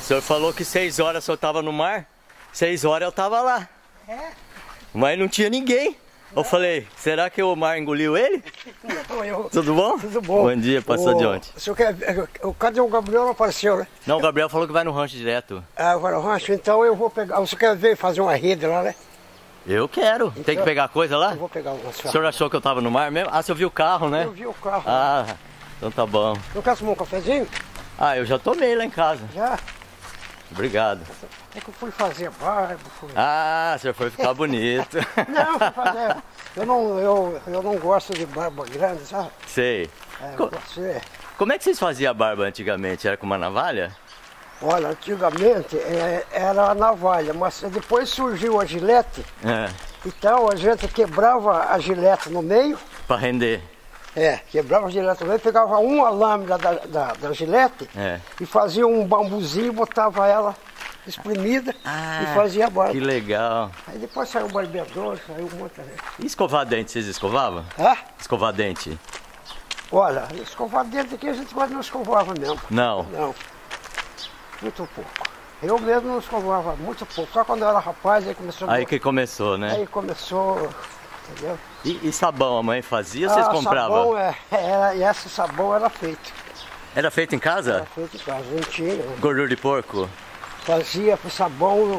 senhor falou que 6 horas o senhor tava no mar, 6 horas eu tava lá. É? Mas não tinha ninguém. Eu falei, será que o mar engoliu ele? Tudo bom? Tudo bom. Bom dia, passou de ontem. O senhor quer... Cadê o Gabriel? Não apareceu, né? Não, o Gabriel falou que vai no rancho direto. Ah, vai no rancho? Então eu vou pegar... O senhor quer ver fazer uma rede lá, né? Eu quero. Então, tem que pegar coisa lá? Eu vou pegar algumas O senhor achou que eu tava no mar mesmo? Ah, você viu o carro, né? Eu vi o carro. Ah, então tá bom. Não quer tomar um cafezinho? Ah, eu já tomei lá em casa. Já? Obrigado. É que eu fui fazer barba. Ah, o senhor foi ficar bonito. Não, fui fazer... Eu não gosto de barba grande, sabe? Sei. Como é que vocês faziam a barba antigamente? Era com uma navalha? Olha, antigamente era a navalha, mas depois surgiu a gilete. É. Então a gente quebrava a gilete no meio. Pra render. Quebrava a gilete no meio, pegava uma lâmina da gilete e fazia um bambuzinho, botava ela espremida e fazia a barba. Que legal. Aí depois saiu o barbeador, saiu um monte de... E escovar dente, vocês escovavam? Hã? Escovar dente? Olha, escovar dente aqui a gente quase não escovava mesmo. Não? Não. Muito pouco. Eu mesmo não escovava, muito pouco. Só quando eu era rapaz, aí começou... Aí que começou, né? Aí começou, entendeu? E sabão, a mãe fazia ou vocês compravam? Sabão, e esse sabão era feito. Era feito em casa? Era feito em casa, não tinha. Gordura de porco? Fazia com sabão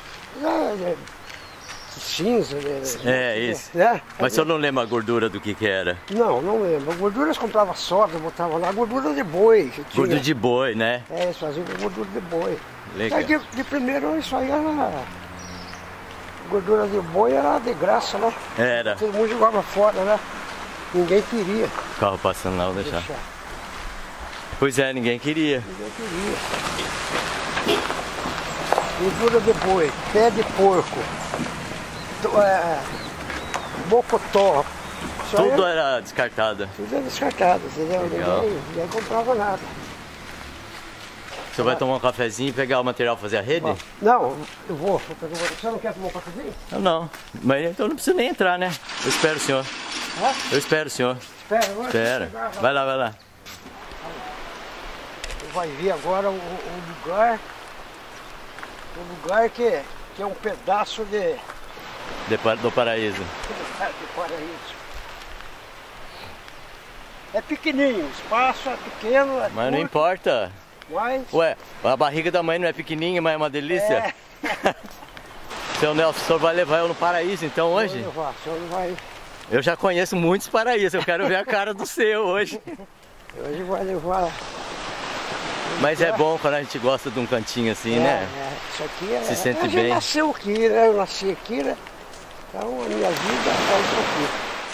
cinza. Isso. Né? Mas o senhor não lembra a gordura do que era? Não, não lembro. Gorduras comprava soda, botava lá. Gordura de boi. Gordura de boi, né? Eles faziam gordura de boi. Legal. De primeiro isso aí era... Gordura de boi era de graça, né? Era. Todo mundo jogava fora, né? Ninguém queria. O carro passando lá, vou deixar. Pois é, ninguém queria. Ninguém queria. Gordura de boi, pé de porco, bocotó. Tudo era descartado. Tudo era descartado, entendeu? Ninguém comprava nada. Você vai tomar um cafezinho e pegar o material pra fazer a rede? Não, eu vou. Você não quer tomar um cafezinho? Não, mas então não precisa nem entrar, né? Eu espero o senhor. Hã? Eu espero o senhor. Espera. Vai lá, vai lá. Você vai ver agora o lugar que é um pedaço do paraíso. De paraíso. É pequenininho, o espaço é pequeno, Mas curto, não importa. mas... Ué, a barriga da mãe não é pequenininha, mas é uma delícia? Seu Nelson, o senhor vai levar eu no paraíso então hoje? Vou levar, o senhor não vai... Eu já conheço muitos paraísos, eu quero ver a cara do seu hoje. Hoje vai levar... Mas é bom quando a gente gosta de um cantinho assim, né? Isso aqui se sente a gente bem. nasceu aqui, né? Eu nasci aqui, né? Então a minha vida é isso aqui.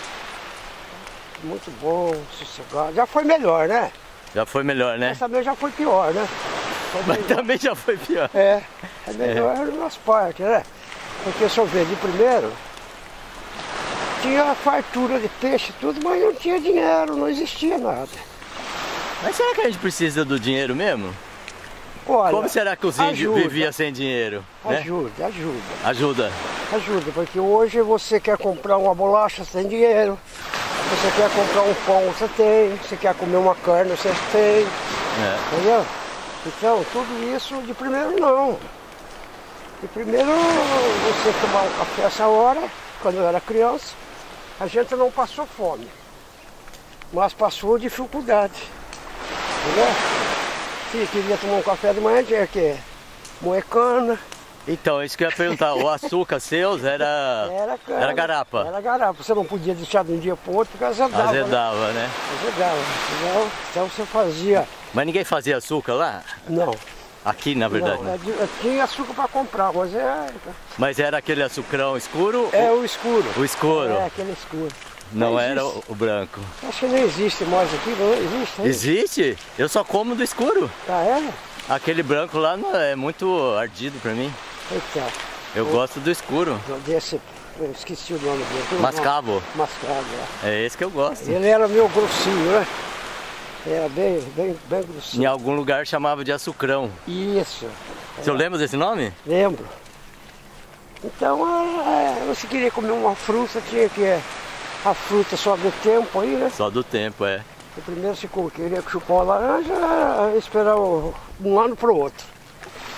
Muito bom, sossegado. Já foi melhor, né? Já foi melhor, né? Mas também já foi pior, né? Mas também já foi pior. É melhor nas partes, né? Porque se eu ver de primeiro, tinha fartura de peixe e tudo, mas não tinha dinheiro, não existia nada. Mas será que a gente precisa do dinheiro mesmo? Olha, como será que os índios viviam sem dinheiro? Ajuda. Ajuda, porque hoje você quer comprar uma bolacha, você tem dinheiro. Você quer comprar um pão, você tem. Você quer comer uma carne, você tem. Entendeu? Então, tudo isso de primeiro não. De primeiro, você tomar um café essa hora, quando eu era criança, a gente não passou fome, mas passou dificuldade. Entendeu? Se queria tomar um café de manhã, tinha que moer cana. Então, isso que eu ia perguntar, o açúcar seus era garapa? Era garapa, você não podia deixar de um dia para o outro porque azedava. Azedava, né? Azedava, entendeu? Então você fazia... Mas ninguém fazia açúcar lá? Não. Aqui, na verdade? Não, tinha açúcar para comprar, mas Mas era aquele açucrão escuro? O escuro. O escuro? Aquele escuro. Não era o branco? Acho que não existe mais aqui, não existe? Hein? Existe? Eu só como do escuro. Ah, é? Aquele branco lá não é muito ardido pra mim. Eita. Eu gosto do escuro. Eu esqueci o nome dele. Mascavo. Mascavo, é esse que eu gosto. Ele era meio grossinho, né? Era bem grossinho. Em algum lugar chamava de açucrão. Isso. O senhor lembra desse nome? Lembro. Então, você queria comer uma fruta, tinha que... A fruta só do tempo aí, né? Só do tempo, é. E primeiro você queria chupar uma laranja, esperar um ano para o outro.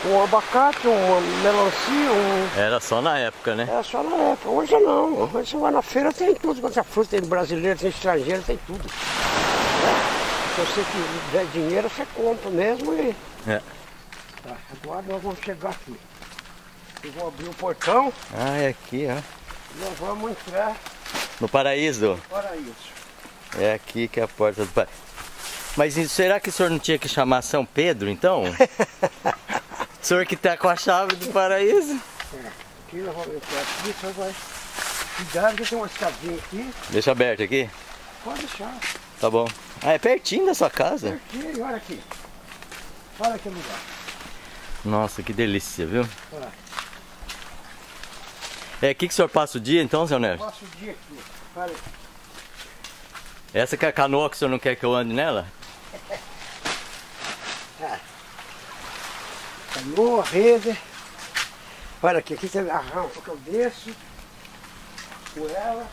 um abacate, uma melancia, Era só na época, né? É só na época, hoje não. Hoje você vai na feira, tem tudo. Quando você fruta, tem brasileiro, tem estrangeiro, tem tudo. Se você tiver dinheiro, você compra mesmo e... Tá, agora nós vamos chegar aqui. Eu vou abrir o portão. Ah, é aqui, ó. Nós vamos entrar No paraíso. no paraíso. É aqui que é a porta do paraíso. Mas será que o senhor não tinha que chamar São Pedro, então? O senhor que tá com a chave do paraíso? Aqui nós vamos entrar aqui, o senhor vai... Cuidado que tem uma escadinha aqui. Deixa aberto aqui? Pode deixar. Tá bom. Ah, é pertinho da sua casa. Pertinho, olha aqui. Olha que lugar. Nossa, que delícia, viu? Olha. É aqui que o senhor passa o dia, então, seu Nelson? Passo o dia aqui. Olha. Essa que é a canoa que o senhor não quer que eu ande nela? Canoa, rede. Olha aqui tem a rampa que eu desço com ela.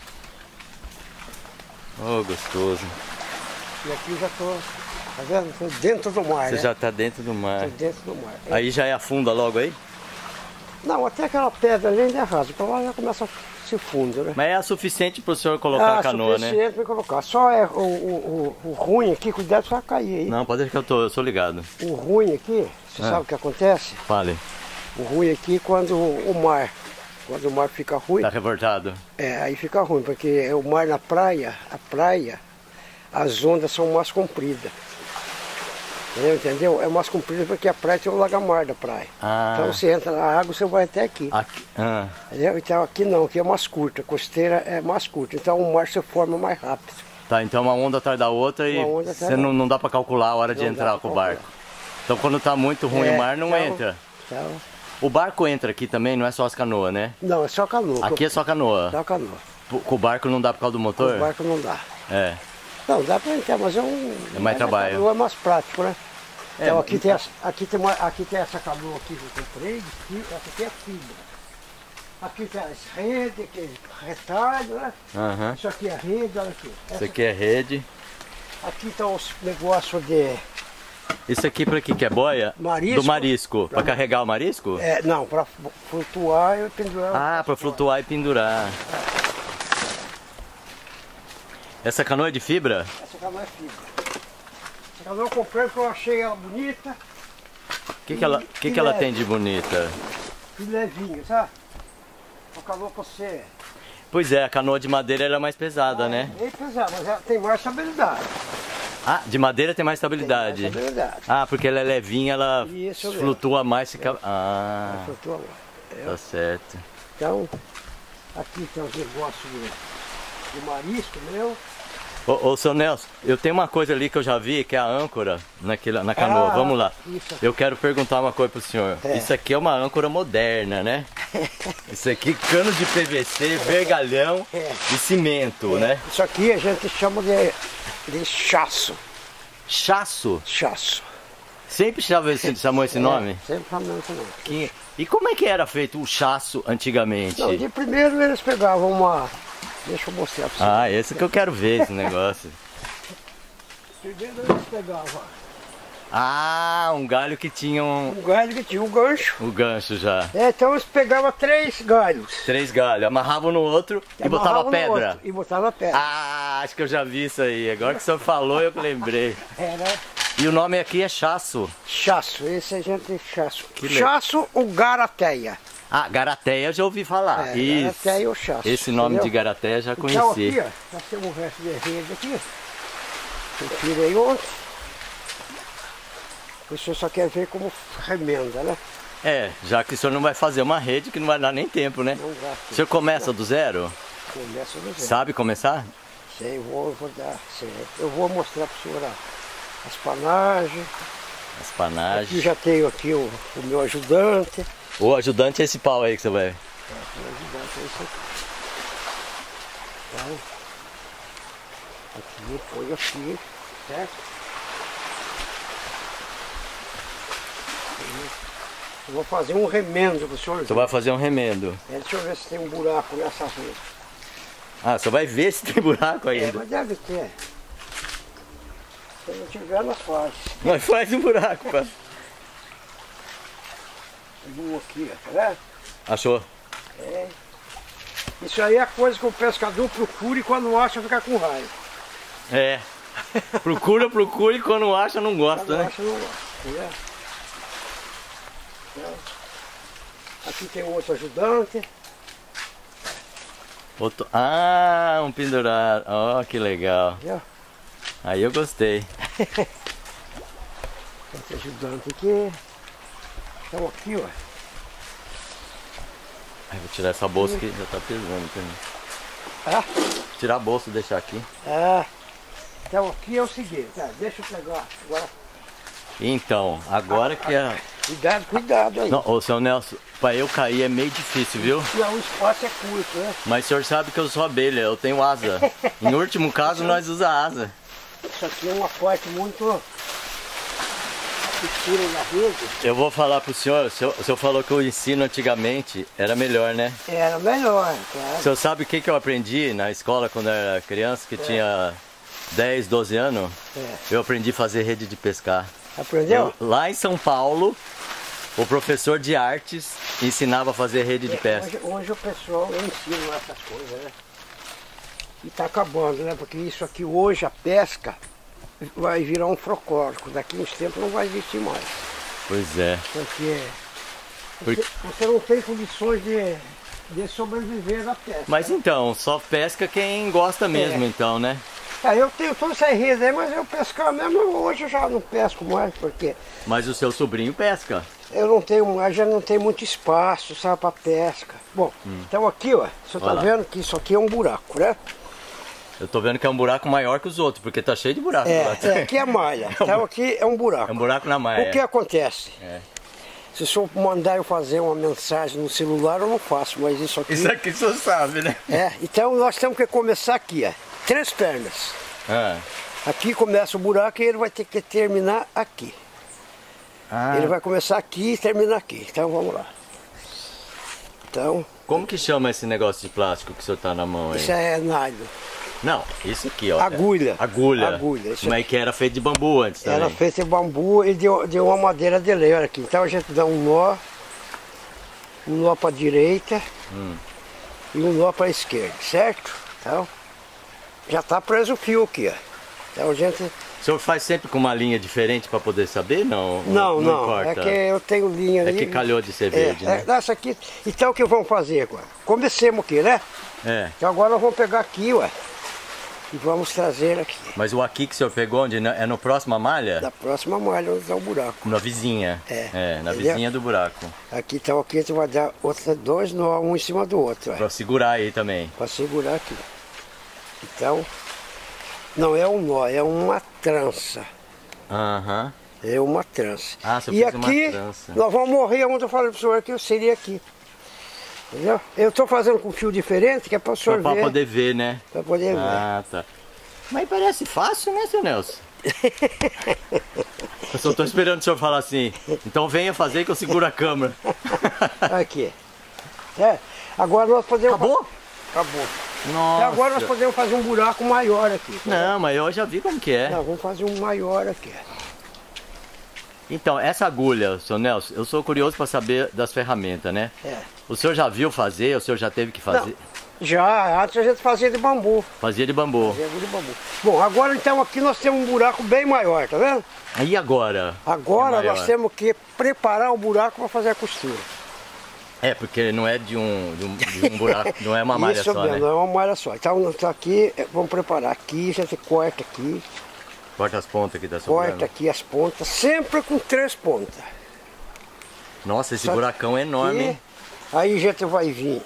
Oh, gostoso. E aqui já tô, tá vendo? Tô dentro do mar, Você né? já tá dentro do mar. Tô dentro do mar. Aí já é afunda logo aí? Não, até aquela pedra ali ainda é rasa, pra lá já começa a se fundo, né? Mas é suficiente pro senhor colocar a canoa, né? Suficiente pra colocar. Só é o ruim aqui, cuidado pra cair aí. Não, pode deixar que eu sou ligado. O ruim aqui, você sabe o que acontece? Fale. O ruim aqui quando o mar fica ruim, Tá revoltado? aí fica ruim, porque o mar na praia, as ondas são mais compridas. Entendeu? É mais comprida porque a praia tem o lagamar da praia. Ah. Então você entra na água, você vai até aqui. Aqui. Entendeu? Então aqui não, aqui é mais curta, a costeira é mais curta, então o mar se forma mais rápido. Tá, então uma onda atrás da outra e você não dá pra calcular a hora de entrar com o barco. Então quando tá muito ruim o mar, não entra. Então, O barco entra aqui também, não é só as canoas, né? não, é só canoa. Aqui é só canoa. Só canoa. Com o barco não dá por causa do motor? O barco não dá. É. Não, dá pra entrar, mas é mais trabalho. Canoa é mais prático, né? Então aqui tem essa canoa aqui que eu comprei, essa aqui é fibra. Aqui tem as redes, que é retalho, né? Aham. Isso aqui é rede, olha aqui. Isso aqui é rede. Aqui estão os negócios de Isso aqui pra quê? Que é boia? marisco. Do marisco. Pra carregar o marisco? Não, para flutuar e pendurar. Ah, pra flutuar e pendurar. Essa canoa é de fibra? Essa canoa é fibra. Essa canoa eu comprei porque eu achei ela bonita. O que ela tem de bonita? E levinha, sabe? Uma canoa pra você. Pois é, a canoa de madeira ela é mais pesada, né? É pesada, mas ela tem mais estabilidade. Ah, de madeira tem mais estabilidade. Tem mais estabilidade. Ah, porque ela é levinha, ela Isso mesmo. flutua mais. Fica... Ah, Flutua lá. tá certo. Então, aqui tem os negócios de marisco meu. Ô, seu Nelson, eu tenho uma coisa ali que eu já vi, que é a âncora na canoa. Vamos lá. Isso. Eu quero perguntar uma coisa pro senhor. Isso aqui é uma âncora moderna, né? Isso aqui, cano de PVC, vergalhão e cimento, né? Isso aqui a gente chama de chasso. Chasso? Chasso. Sempre chamou esse nome? Sempre chamou esse nome. E como é que era feito o chasso antigamente? Não, de primeiro eles pegavam uma... Deixa eu mostrar pra você. Ah, esse que eu quero ver, esse negócio. Primeiro eles pegavam Ah, um galho que tinha um galho que tinha um gancho. o gancho já. Então eles pegavam 3 galhos. 3 galhos, amarravam no outro e botava amarravam no pedra. outro E botava pedra. Ah, acho que eu já vi isso aí. Agora que o senhor falou, eu lembrei. Era E o nome aqui é chasso. chasso, esse a gente chasso. Que legal. Chasso ou garateia. Ah, garateia eu já ouvi falar. Isso. Garateia ou chasso. Esse nome entendeu? de garateia eu já Então conheci. aqui, ó, nós temos o resto de rede aqui. Eu tirei ontem. O senhor só quer ver como remenda, né? É, já que o senhor não vai fazer uma rede que não vai dar nem tempo, né? Não gasta. O senhor começa do zero? Começa do zero. Sabe começar? Sei, eu vou dar. Eu vou mostrar para o senhor as panagens. As panagens. Aqui já tenho aqui o meu ajudante. O ajudante é esse pau aí que você vai. O ajudante é esse aqui. Então, aqui, põe aqui, certo? Eu vou fazer um remendo para o senhor. Você vai fazer um remendo. Deixa eu ver se tem um buraco nessa rede. Ah, você vai ver se tem buraco ainda. Mas deve ter. Se não tiver, nós faz. Nós faz um buraco, pá. Pegou aqui, ó, tá vendo? Achou? É. Isso aí é a coisa que o pescador procura e quando acha fica com raiva. É. Procura e quando acha não gosta, Quando né? acha não gosta, tá vendo? Então, aqui tem outro ajudante. Outro... Ah, um pendurado. Ó, que legal. Viu? Aí eu gostei. Outro ajudante aqui. Então aqui, ó. Aí vou tirar essa bolsa que já tá pesando pra mim. Ah, Tirar a bolsa e deixar aqui. então aqui é o seguinte, tá? Deixa eu pegar agora. Então, agora que é... Cuidado, cuidado aí. Não, ô, seu Nelson, pra eu cair é meio difícil, viu? E o espaço é curto, né? Mas o senhor sabe que eu sou abelha, eu tenho asa. Em último caso, nós usa asa. Isso aqui é uma parte muito escura na rede. Eu vou falar pro senhor, o senhor falou que o ensino antigamente era melhor, né? Era melhor, claro. O senhor sabe o que eu aprendi na escola quando eu era criança, que tinha 10, 12 anos? Eu aprendi a fazer rede de pescar. Aprendeu? Lá em São Paulo, o professor de artes ensinava a fazer rede de pesca. Hoje o pessoal ensina essas coisas, né? E tá acabando, né? Porque isso aqui hoje, a pesca, vai virar um folclórico. Daqui uns tempos não vai existir mais. Pois é. Porque você não tem condições de sobreviver da pesca. Mas então, só pesca quem gosta mesmo, então, né? Eu tenho toda essa rede aí, mas eu pescar mesmo, hoje eu já não pesco mais, porque Mas o seu sobrinho pesca. eu não tenho mais, já não tem muito espaço, sabe, para pesca. Bom, então aqui, ó, você tá vendo que isso aqui é um buraco, né? Eu tô vendo que é um buraco maior que os outros, porque tá cheio de buraco. Aqui é malha, então aqui é um buraco. É um buraco na malha. O que acontece? É. Se o senhor mandar eu fazer uma mensagem no celular, eu não faço, mas isso aqui... Isso aqui o senhor sabe, né? Então nós temos que começar aqui, ó. 3 pernas. Aqui começa o buraco e ele vai ter que terminar aqui. Ele vai começar aqui e terminar aqui. Então vamos lá. Então... Como que chama esse negócio de plástico que o senhor tá na mão aí? Isso é nylon. Não, isso aqui, ó. Agulha. Agulha. Isso Mas que era feito de bambu antes também. Era feito de bambu e deu uma madeira de lei, olha aqui. Então a gente dá um nó para a direita e um nó para a esquerda, certo? Então já está preso o fio aqui, ó. Então a gente... O senhor faz sempre com uma linha diferente para poder saber? Não, não importa. É que eu tenho linha ali. É que calhou de ser verde, né? Essa aqui. Então o que vamos fazer agora? Comecemos aqui, né? Então agora nós vamos pegar aqui, ué. E vamos trazer aqui. Mas o aqui que o senhor pegou, onde é no próximo malha? Na próxima malha, onde está o buraco. Na vizinha. Na Entendeu? vizinha do buraco. Aqui, então aqui a gente vai dar 2 nós, um em cima do outro. Para segurar aí também. Para segurar aqui. Então, não é um nó, é uma trança. É uma trança. E aqui, uma trança. nós vamos morrer onde eu falei para o senhor que eu seria aqui. Entendeu? Eu estou fazendo com fio diferente, que é para o senhor ver. Para poder ver, né? Para poder ver. Tá. Mas parece fácil, né, seu Nelson? Eu só estou esperando o senhor falar assim. Então venha fazer que eu seguro a câmera. Aqui. Agora nós podemos... Acabou? Acabou. Nossa. E agora nós podemos fazer um buraco maior aqui. Não, mas eu já vi como que é. Não, vamos fazer um maior aqui. Então, essa agulha, seu Nelson, eu sou curioso para saber das ferramentas, né? O senhor já viu fazer? O senhor já teve que fazer? Não, já, antes a gente fazia de bambu. Fazia de bambu. Fazia de bambu. Bom, agora então aqui nós temos um buraco bem maior, tá vendo? E agora? Agora nós temos que preparar o buraco para fazer a costura. Porque não é de um buraco, não é uma malha Isso só, mesmo, né? não é uma malha só. Então aqui, vamos preparar aqui, a gente corta aqui. Corta as pontas aqui da sobrando. Corta aqui as pontas, sempre com 3 pontas. Nossa, esse buracão é enorme, hein? Aí a gente vai vir.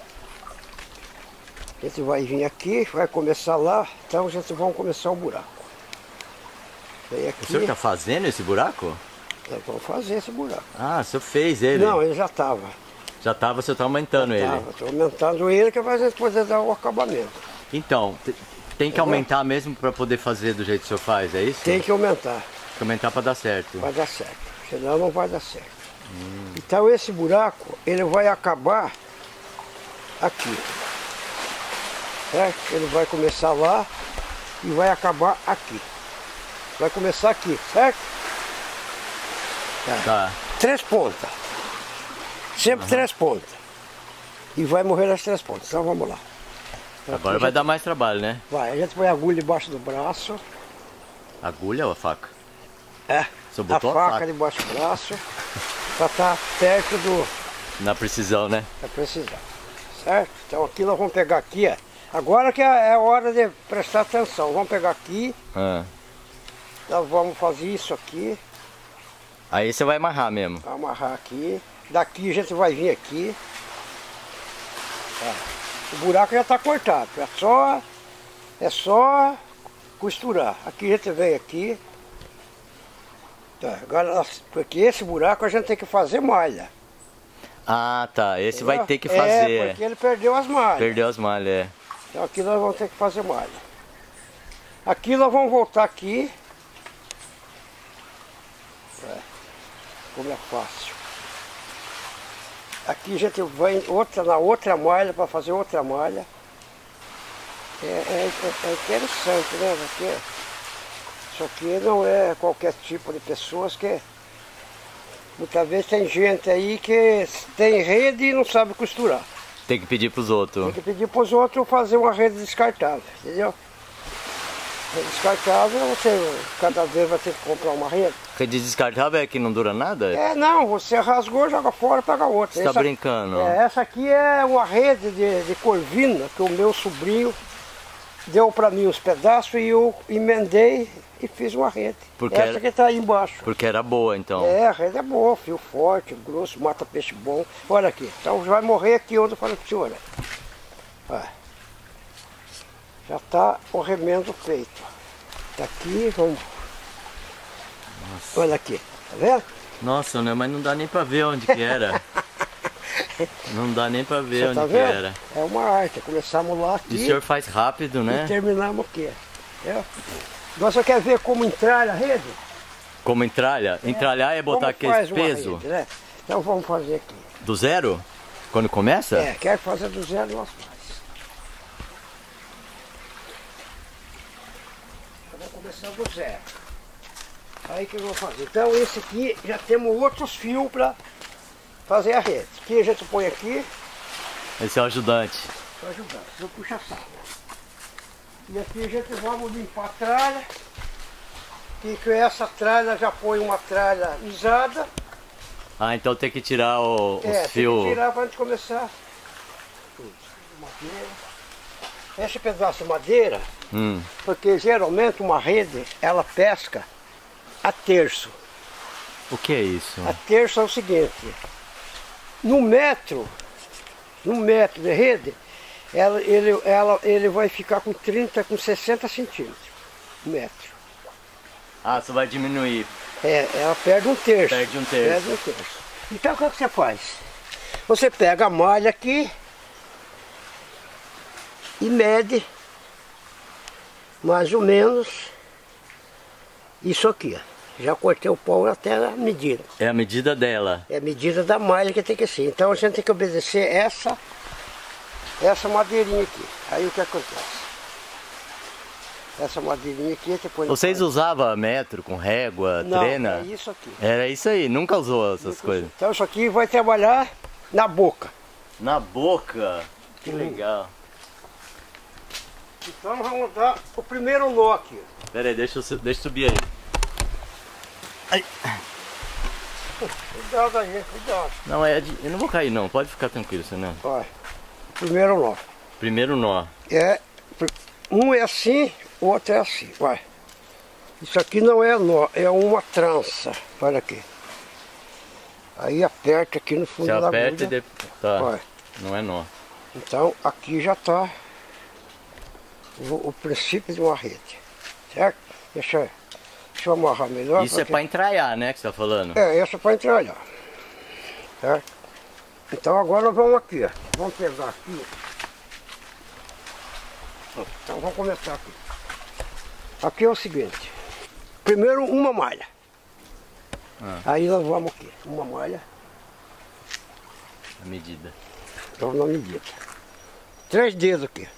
A gente vai vir aqui, vai começar lá, então a gente vai começar o buraco. Aqui, o senhor está fazendo esse buraco? Nós vamos fazer esse buraco. Ah, o senhor fez ele? Não, ele já estava. Já estava, o senhor está aumentando ele? Estou aumentando ele, que vai poder dar o acabamento. Então, tem que aumentar mesmo para poder fazer do jeito que o senhor faz, é isso? Tem que aumentar. Tem que aumentar para dar certo. Vai dar certo, senão não vai dar certo. Então esse buraco, ele vai acabar aqui. Certo? Ele vai começar lá e vai acabar aqui. Vai começar aqui, certo? Tá. 3 pontas. Sempre 3 pontas. E vai morrer nas 3 pontas. Então vamos lá. Agora vai dar mais trabalho, né? Vai, a gente põe a agulha debaixo do braço. Agulha ou a faca? É, Você a botou faca debaixo do braço. Pra estar perto do... Na precisão, né? Pra precisar. Certo? Então aqui nós vamos pegar aqui, ó. Agora que é a hora de prestar atenção. Vamos pegar aqui. Nós vamos fazer isso aqui. Aí você vai amarrar mesmo. Amarrar aqui. Daqui a gente vai vir aqui. O buraco já está cortado. É só costurar. Aqui a gente vem aqui. Tá, agora, porque esse buraco a gente tem que fazer malha. Ah, tá. Esse Entendeu? vai ter que fazer. É, porque ele perdeu as malhas. Perdeu as malhas, é. Então aqui nós vamos ter que fazer malha. Aqui nós vamos voltar aqui. Como é fácil. Aqui a gente vai na outra malha para fazer outra malha. É interessante, né? Porque isso aqui não é qualquer tipo de pessoas que... Muitas vezes tem gente aí que tem rede e não sabe costurar. Tem que pedir pros outros. Tem que pedir pros outros fazer uma rede descartável, entendeu? Rede descartável, você cada vez vai ter que comprar uma rede. Rede descartável é que não dura nada? É, não, você rasgou, joga fora, pega outra. Você tá brincando? Essa aqui é uma rede de corvina que o meu sobrinho deu para mim os pedaços e eu emendei e fiz uma rede. Porque essa que está aí embaixo. Porque era boa, então. É, a rede é boa, fio forte, grosso, mata peixe bom. Olha aqui, então vai morrer aqui onde eu falei para o senhor. Já está o remendo feito. Tá aqui, vamos. Nossa. Olha aqui, tá vendo? Nossa, né? Mas não dá nem para ver onde que era. Não dá nem para ver onde que era. É uma arte, começamos lá aqui. E o senhor faz rápido, né? E terminamos aqui. Agora você quer ver como entralha a rede? Como entralha? Entralhar é botar aquele peso? Rede, né? Então vamos fazer aqui. Do zero? Quando começa? É, quer fazer do zero, nós faz. Vamos começar do zero. Aí que eu vou fazer. Então esse aqui já temos outros fios para fazer a rede. Aqui a gente põe aqui. Esse é o ajudante. Para ajudar, eu puxo a sala. E aqui a gente vamos limpar a tralha. E com essa tralha já põe uma tralha usada. Ah, então tem que tirar os fios. Tem que tirar para a gente começar. Madeira. Esse pedaço de madeira, porque geralmente uma rede, ela pesca a terço. O que é isso? A terço é o seguinte, no metro de rede, ele vai ficar com 60 centímetros, metro. Ah, você vai diminuir. Ela perde um terço. Perde um terço. Então o que você faz? Você pega a malha aqui e mede mais ou menos isso aqui, ó. Já cortei o pau até a medida. É a medida dela. É a medida da malha que tem que ser. Então a gente tem que obedecer essa madeirinha aqui. Aí o que acontece? Essa madeirinha aqui você põe. Vocês usavam metro com régua, trena? Não, é isso aqui. Era isso aí, nunca usou essas coisas. Então isso aqui vai trabalhar na boca. Na boca? Que legal. Então vamos dar o primeiro nó aqui. Pera aí, deixa eu subir aí. Ai. Cuidado aí, cuidado. Não, eu não vou cair não, pode ficar tranquilo, senão. Vai. Primeiro nó. Primeiro nó. Um é assim, o outro é assim, vai. Isso aqui não é nó, é uma trança. Olha aqui. Aí aperta aqui no fundo da agulha. Você aperta e depois... Tá. Vai. Não é nó. Então aqui já está o princípio de uma rede. Certo? Deixa eu amarrar melhor. Isso porque... é para entralhar, né, que você está falando? Essa é para entralhar. Certo? Então agora nós vamos aqui, ó. Vamos pegar aqui. Então vamos começar aqui. Aqui é o seguinte. Primeiro uma malha. Aí nós vamos aqui. Uma malha. A medida. Então na medida. 3 dedos aqui.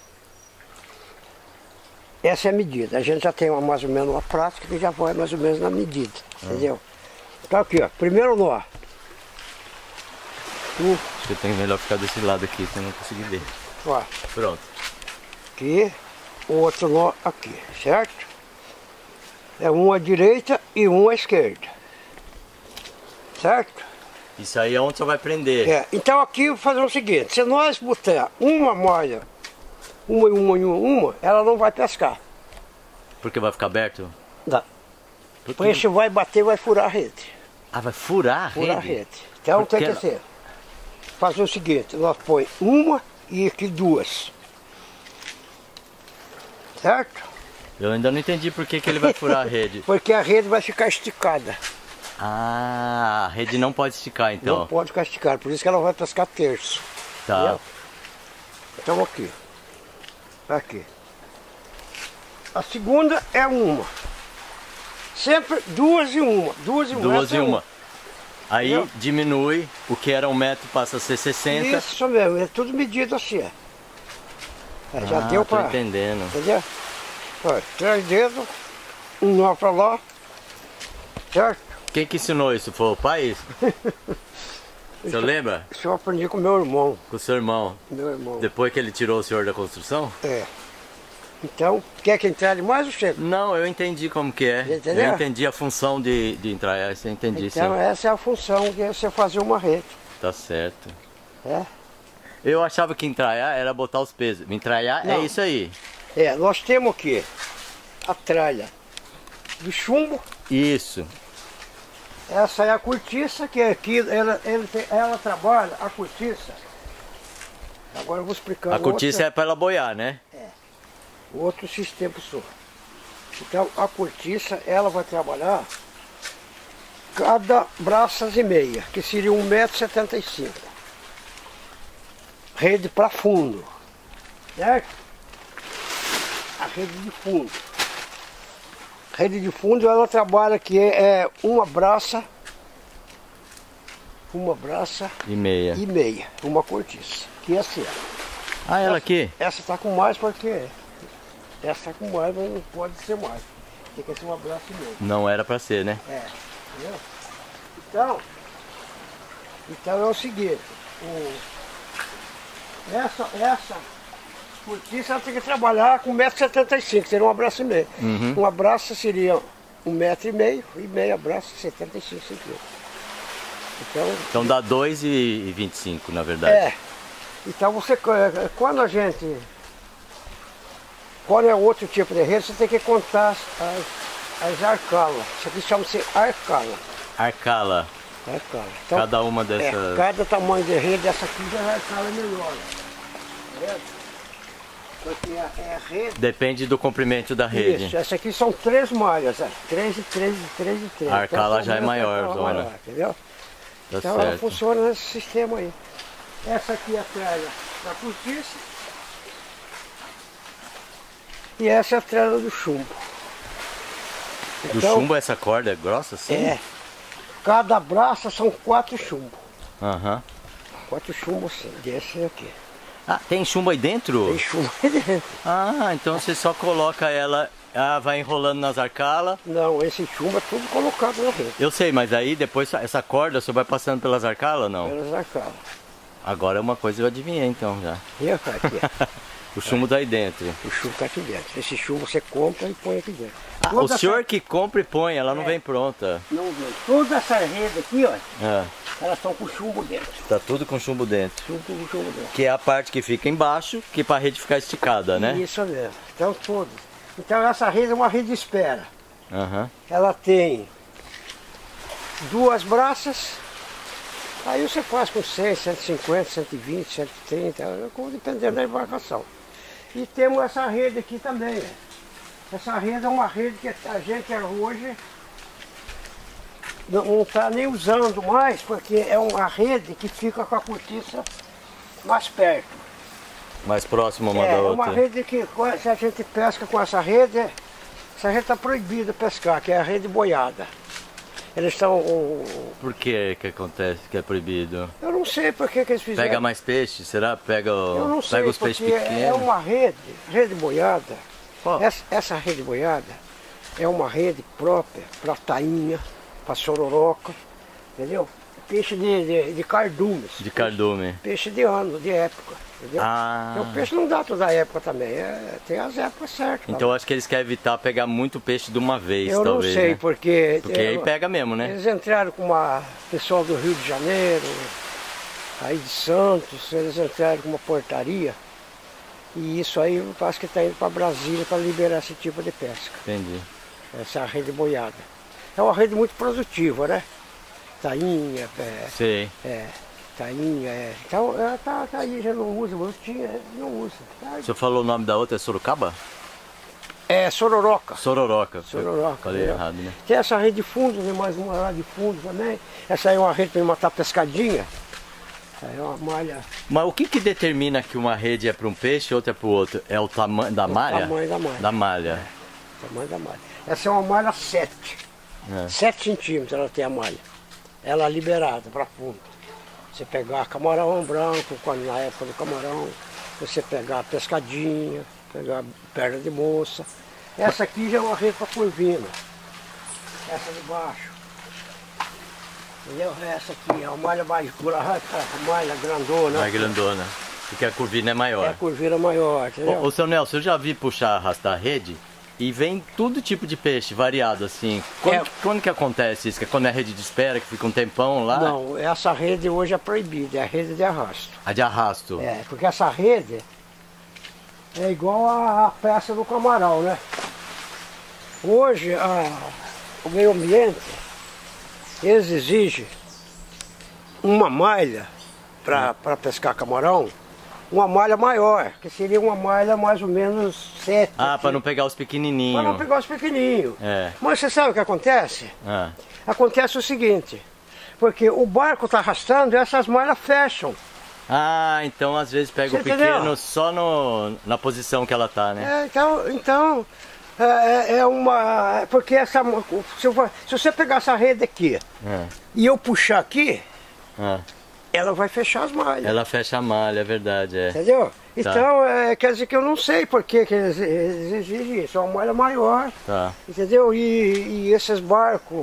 Essa é a medida. A gente já tem mais ou menos uma prática que já vai mais ou menos na medida. Entendeu? Então aqui, ó. Primeiro nó. Acho que eu tenho melhor ficar desse lado aqui, que eu não consegui ver. Ó. Pronto. Aqui, o outro nó aqui, certo? É um à direita e um à esquerda. Certo? Isso aí é onde você vai prender. É, então aqui eu vou fazer o seguinte, se nós botar uma malha, uma, ela não vai pescar. Porque vai ficar aberto? Dá. Porque... Peixe vai bater, vai furar a rede. Ah, vai furar a rede? Furar a rede. Então Porque tem que ser. Fazer o seguinte, nós põe uma e aqui duas. Certo? Eu ainda não entendi por que ele vai furar a rede. Porque a rede vai ficar esticada. Ah, a rede não pode esticar então. Não pode ficar esticada, por isso que ela vai pescar terço. Tá. Entendeu? Então aqui. Aqui. A segunda é uma. Sempre duas e uma. Duas e uma. Duas Essa e é uma. Aí Entendeu? diminui, o que era 1 metro passa a ser 60. Isso mesmo, é tudo medido assim. É, já deu tô pra. entendendo. Entendeu? Olha, 3 dedos, um nó pra lá. Certo? Quem que ensinou isso? Foi o pai? Você lembra? Isso eu aprendi com meu irmão. Com o seu irmão. Meu irmão. Depois que ele tirou o senhor da construção? É. Então, quer que entre mais ou chega? Não, eu entendi como que é. Entendeu? Eu entendi a função de entrar. Isso eu entendi, Então sim. essa é a função que é você fazer uma rede. Tá certo. É? Eu achava que entraiar era botar os pesos. Entraiar é Não. isso aí. É, nós temos aqui a tralha de chumbo. Isso. Essa é a cortiça, que aqui ela trabalha a cortiça. Agora eu vou explicar. A cortiça é para ela boiar, né? Outro sistema só. Então a cortiça ela vai trabalhar cada braças e meia, que seria 1,75 m. Rede para fundo, certo? A rede de fundo. Rede de fundo ela trabalha que é uma braça E meia. e meia, uma cortiça, que é assim. Ah, ela aqui? Essa tá com mais porque essa tá com mais, mas não pode ser mais. Tem que ser uma braça e meia. Não era para ser, né? É, entendeu? Então é o seguinte, essa cortiça ela tem que trabalhar com 1,75 m, seria uma braça e meia. Uhum. Uma braça seria 1,5 m e meia braça 75 centímetros. Então dá 2,25 na verdade. É. Então você, quando é outro tipo de rede, você tem que contar as arcalas. Isso aqui chama-se arcala. Arcala. Arcala. Então, Cada uma dessas. cada tamanho de rede, essa aqui já a arcala é melhor. Entendeu? Porque é a rede. Depende do comprimento da rede. Isso, essa aqui são 3 malhas, 3 e 3 e 3 e 3. A arcala então, já é maior, zona. Entendeu? Tá Então certo. ela funciona nesse sistema aí. Essa aqui é a tralha da cortiça. E essa é a tralha do chumbo. Do chumbo essa corda é grossa assim? É. Cada braça são 4 chumbos. Aham. 4 chumbos desse aqui. Ah, tem chumbo aí dentro? Tem chumbo aí dentro. Ah, então você só coloca ela, vai enrolando nas arcalas. Não, esse chumbo é tudo colocado na rede. Eu sei, mas aí depois essa corda você vai passando pelas arcalas ou não? Pelas arcalas. Agora é uma coisa eu adivinhei então já. E aqui, O chumbo tá aí dentro. o chumbo está aqui dentro. Esse chumbo você compra e põe aqui dentro. Ah, o senhor que compra e põe, ela não vem pronta. Não vem. Toda essa rede aqui, ó, É, elas estão com chumbo dentro. tá tudo com chumbo dentro. Tudo com chumbo dentro. Que é a parte que fica embaixo, que é pra rede ficar esticada, né? Isso mesmo. Então tudo. Então essa rede é uma rede de espera. Aham. Ela tem 2 braças. Aí você faz com 100, 150, 120, 130, dependendo da embarcação. E temos essa rede aqui também. Né? Essa rede é uma rede que a gente hoje não está nem usando mais, porque é uma rede que fica com a cortiça mais perto. Mais próximo uma da É outra. uma rede que, se a gente pesca com essa rede está proibido pescar, que é a rede boiada. Eles estão... Por que acontece que é proibido? Eu não sei por que eles fizeram. Pega mais peixe? Será? Pega, Eu não sei, pega os peixes porque pequenos? é uma rede boiada. Ó. Essa rede boiada é uma rede própria para tainha, para sororoca, entendeu? peixe de cardumes. De cardume. Peixe de ano, de época. Entendeu? Ah. Então, o peixe não dá toda a época também, tem as épocas certas. Então acho que eles querem evitar pegar muito peixe de uma vez, eu talvez. não sei, né? porque aí pega mesmo, né? Eles entraram com uma pessoal do Rio de Janeiro, aí de Santos, eles entraram com uma portaria. E isso aí parece que está indo para Brasília para liberar esse tipo de pesca. Entendi. Essa rede boiada. É uma rede muito produtiva, né? Tainha, Sei. tainha, então tá aí, já não usa, mas não usa. O senhor falou o nome da outra, é Sorocaba? É sororoca. Sororoca. Sororoca. Falei errado, né? Tem essa rede de fundo, tem mais uma lá de fundo também. Essa aí é uma rede para matar pescadinha. Aí é uma malha. Mas o que determina que uma rede é para um peixe e outra é para o outro? É o tamanho da malha? O tamanho da malha. Da malha. O tamanho da malha. Essa é uma malha 7. 7 centímetros ela tem a malha. Ela é liberada para fundo. Você pegar camarão branco, quando na época do camarão, você pegar pescadinha, pegar perna de moça. Essa aqui já é uma rede para corvina. Essa de baixo. Entendeu? Essa aqui é uma malha mais malha grandona. Mais grandona. Porque a curvina é maior. É a curvina maior, entendeu? Ô, seu Nelson, eu já vi puxar, arrastar a rede e vem todo tipo de peixe, variado assim. Quando que acontece isso? Que é quando é rede de espera, que fica um tempão lá? Não, essa rede hoje é proibida, é a rede de arrasto. A de arrasto? É, porque essa rede é igual a peça do camarão, né? Hoje, o meio ambiente, eles exigem uma malha para pescar camarão, uma malha maior, que seria uma malha mais ou menos 7. Ah, para não pegar os pequenininhos. Para não pegar os pequenininhos. É. Mas você sabe o que acontece? Ah. Acontece o seguinte, porque o barco está arrastando e essas malhas fecham. Ah, então às vezes pega o pequeno só na posição que ela tá, né? Então é uma... Porque essa... Se você pegar essa rede aqui e eu puxar aqui, ela vai fechar as malhas. Ela fecha a malha, é verdade, é. Entendeu? Então, quer dizer que eu não sei por que eles exigem isso. É uma malha maior, entendeu? E esses barcos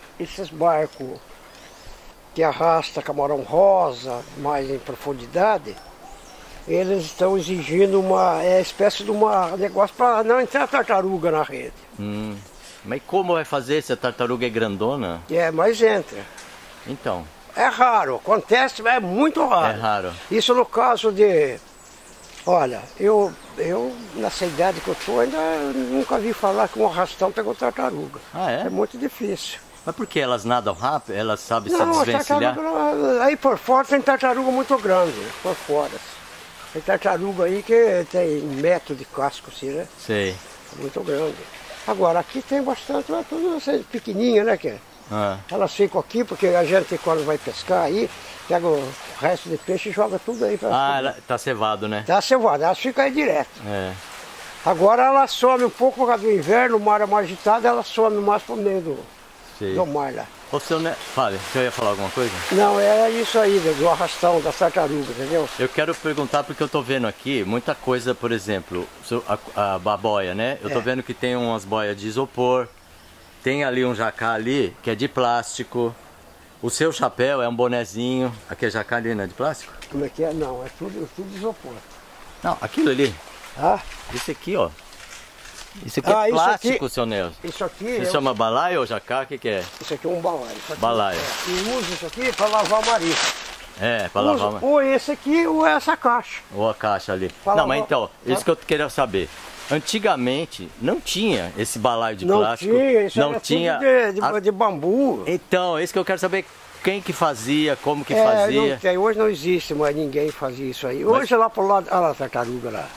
que arrasta camarão rosa, mais em profundidade, eles estão exigindo uma espécie de um negócio para não entrar tartaruga na rede. Mas como vai fazer se a tartaruga é grandona? Mas entra. Então. É raro, acontece, mas é muito raro. É raro. Isso no caso de... Olha, eu nessa idade que eu estou, ainda nunca vi falar que um arrastão pegou tartaruga. Ah, é? É muito difícil. Mas por que elas nadam rápido? Elas sabem se desvencilhar? Aí por fora tem tartaruga muito grande, por fora. Tem tartaruga aí que tem 1 metro de casco, assim, né? Sei. Muito grande. Agora, aqui tem bastante, mas tudo assim, pequenininha, né? Elas ficam aqui porque a gente, quando vai pescar aí, pega o resto de peixe e joga tudo aí. Ela tá cevado, né? Tá cevado, elas ficam aí direto. É. Agora ela some um pouco por causa do inverno, o mar é mais agitado, ela some mais pro meio do mar lá. Ô, seu Fale, você ia falar alguma coisa? Não, é isso aí, do arrastão das tartarugas, entendeu? Eu quero perguntar porque eu tô vendo aqui muita coisa, por exemplo, a boia, né? Eu tô vendo que tem umas boias de isopor, tem ali um jacá ali que é de plástico. O seu chapéu é um bonezinho, aquele jacá ali não é de plástico? Como é que é? Não, é tudo isopor. Não, aquilo ali. Esse aqui, ó. Isso aqui é plástico, seu Nelson. Isso aqui... Isso chama balaio ou jacá? O que é? Isso aqui é um balaio. Balaio. E usa isso aqui para lavar o marisco. Para lavar o marisco. Ou esse aqui ou essa caixa. Ou a caixa ali. Não, mas então, isso que eu queria saber. Antigamente não tinha esse balaio de plástico. Não tinha, de bambu. Então, isso que eu quero saber. Quem que fazia, como que fazia. Não tem, hoje não existe mais ninguém fazia isso aí. Hoje lá pro lado, olha lá a tartaruga lá.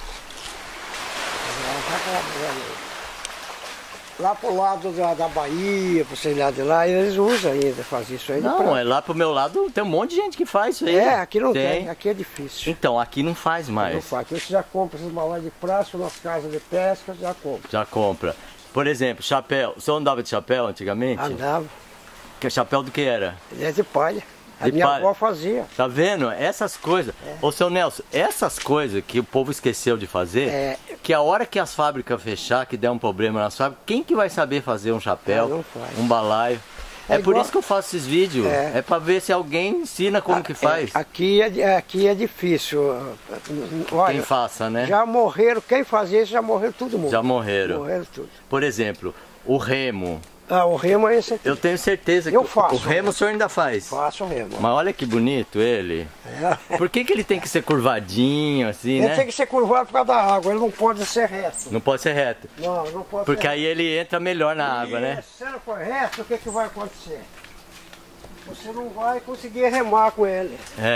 Lá pro lado da Bahia, pro sei lá de lá, eles usam ainda, fazem isso aí. Não, é lá pro meu lado, tem um monte de gente que faz isso aí. Aqui não tem, aqui é difícil. Então, aqui não faz mais. Não faz, aqui você já compra esses balaios de plástico nas casas de pesca, já compra. Já compra. Por exemplo, chapéu, o senhor andava de chapéu antigamente? Andava. Que chapéu do que era? É de palha. A minha avó fazia. Tá vendo? Essas coisas. Ô, seu Nelson, essas coisas que o povo esqueceu de fazer, que a hora que as fábricas fechar, que der um problema nas fábricas, quem que vai saber fazer um chapéu, um balaio? É por isso que eu faço esses vídeos. É para ver se alguém ensina como que faz. Aqui é difícil. Olha, quem faça, né? Já morreram, quem fazia isso já morreram todo mundo. Já morreram. Morreram tudo. Por exemplo, o remo. O remo é esse aqui. Eu tenho certeza que eu faço, o remo o senhor ainda faz. Faço o remo. Mas olha que bonito ele. Por que ele tem que ser curvadinho assim, né? Ele tem que ser curvado por causa da água, ele não pode ser reto. Não pode ser reto. Não pode porque ser aí reto. ele entra melhor na água, né? Se ele for reto, o que vai acontecer? Você não vai conseguir remar com ele.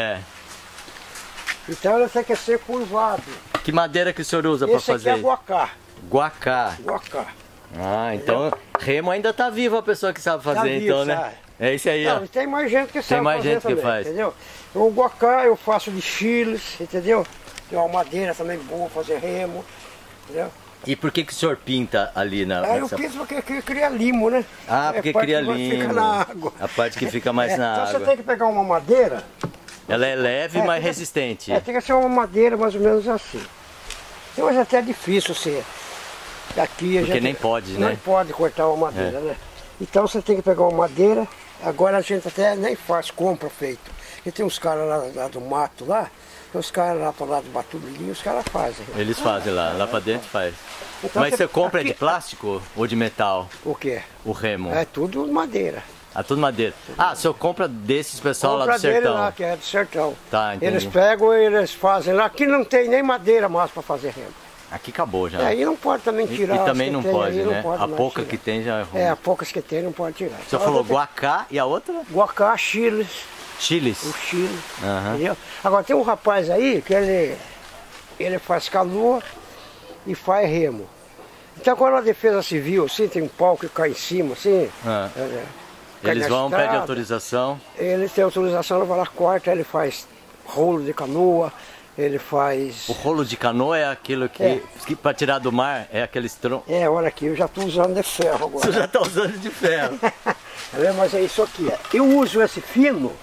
Então ele tem que ser curvado. Que madeira que o senhor usa para fazer? Esse aqui é guacá. Guacá. Guacá. Ah, então remo ainda tá viva a pessoa que sabe fazer, vivo, então, né? sabe? É isso aí, ó. Não, tem mais gente que sabe fazer. Tem mais gente também, que faz. Entendeu? O guacá eu faço de chiles, entendeu? Tem uma madeira também boa fazer remo, entendeu? E por que o senhor pinta ali na... Eu pinto porque cria limo, né? Ah, porque cria limo. Fica na água. A parte que fica mais na então água. Você tem que pegar uma madeira. Ela é leve, mas resistente. Tem que ser uma madeira mais ou menos assim. Então hoje até é difícil ser. Aqui porque nem pode, né? Não pode cortar uma madeira, né? Então você tem que pegar uma madeira. Agora a gente até nem faz, compra feito. E tem uns caras lá do mato lá, tem uns caras lá para lá do Batumirim, os caras fazem. Eles fazem lá pra dentro faz. Então, mas você compra aqui, de plástico ou de metal? O quê? O remo. É tudo madeira. Ah, tudo madeira. Ah, o senhor compra desses pessoal lá do sertão? Lá, que é do sertão. Tá, entendi. Eles pegam, eles fazem lá. Aqui não tem nem madeira mais para fazer remo. Aqui acabou já. Aí não pode também tirar. E também não pode, né? Não pode a pouca tirar. que tem já é ruim. A poucas que tem não pode tirar. O senhor falou guacá e a outra? Guacá, chiles. Chiles? O chile, entendeu? Agora tem um rapaz aí que ele faz canoa e faz remo. Então quando a defesa civil, assim, tem um pau que cai em cima, assim... Eles vão, pedem autorização? Ele tem autorização, ele vai lá, corta, ele faz rolo de canoa, ele faz... O rolo de canoa é aquilo que para tirar do mar, é aqueles troncos... olha aqui, eu já estou usando de ferro agora. Você já está usando de ferro. Mas é isso aqui, eu uso esse fino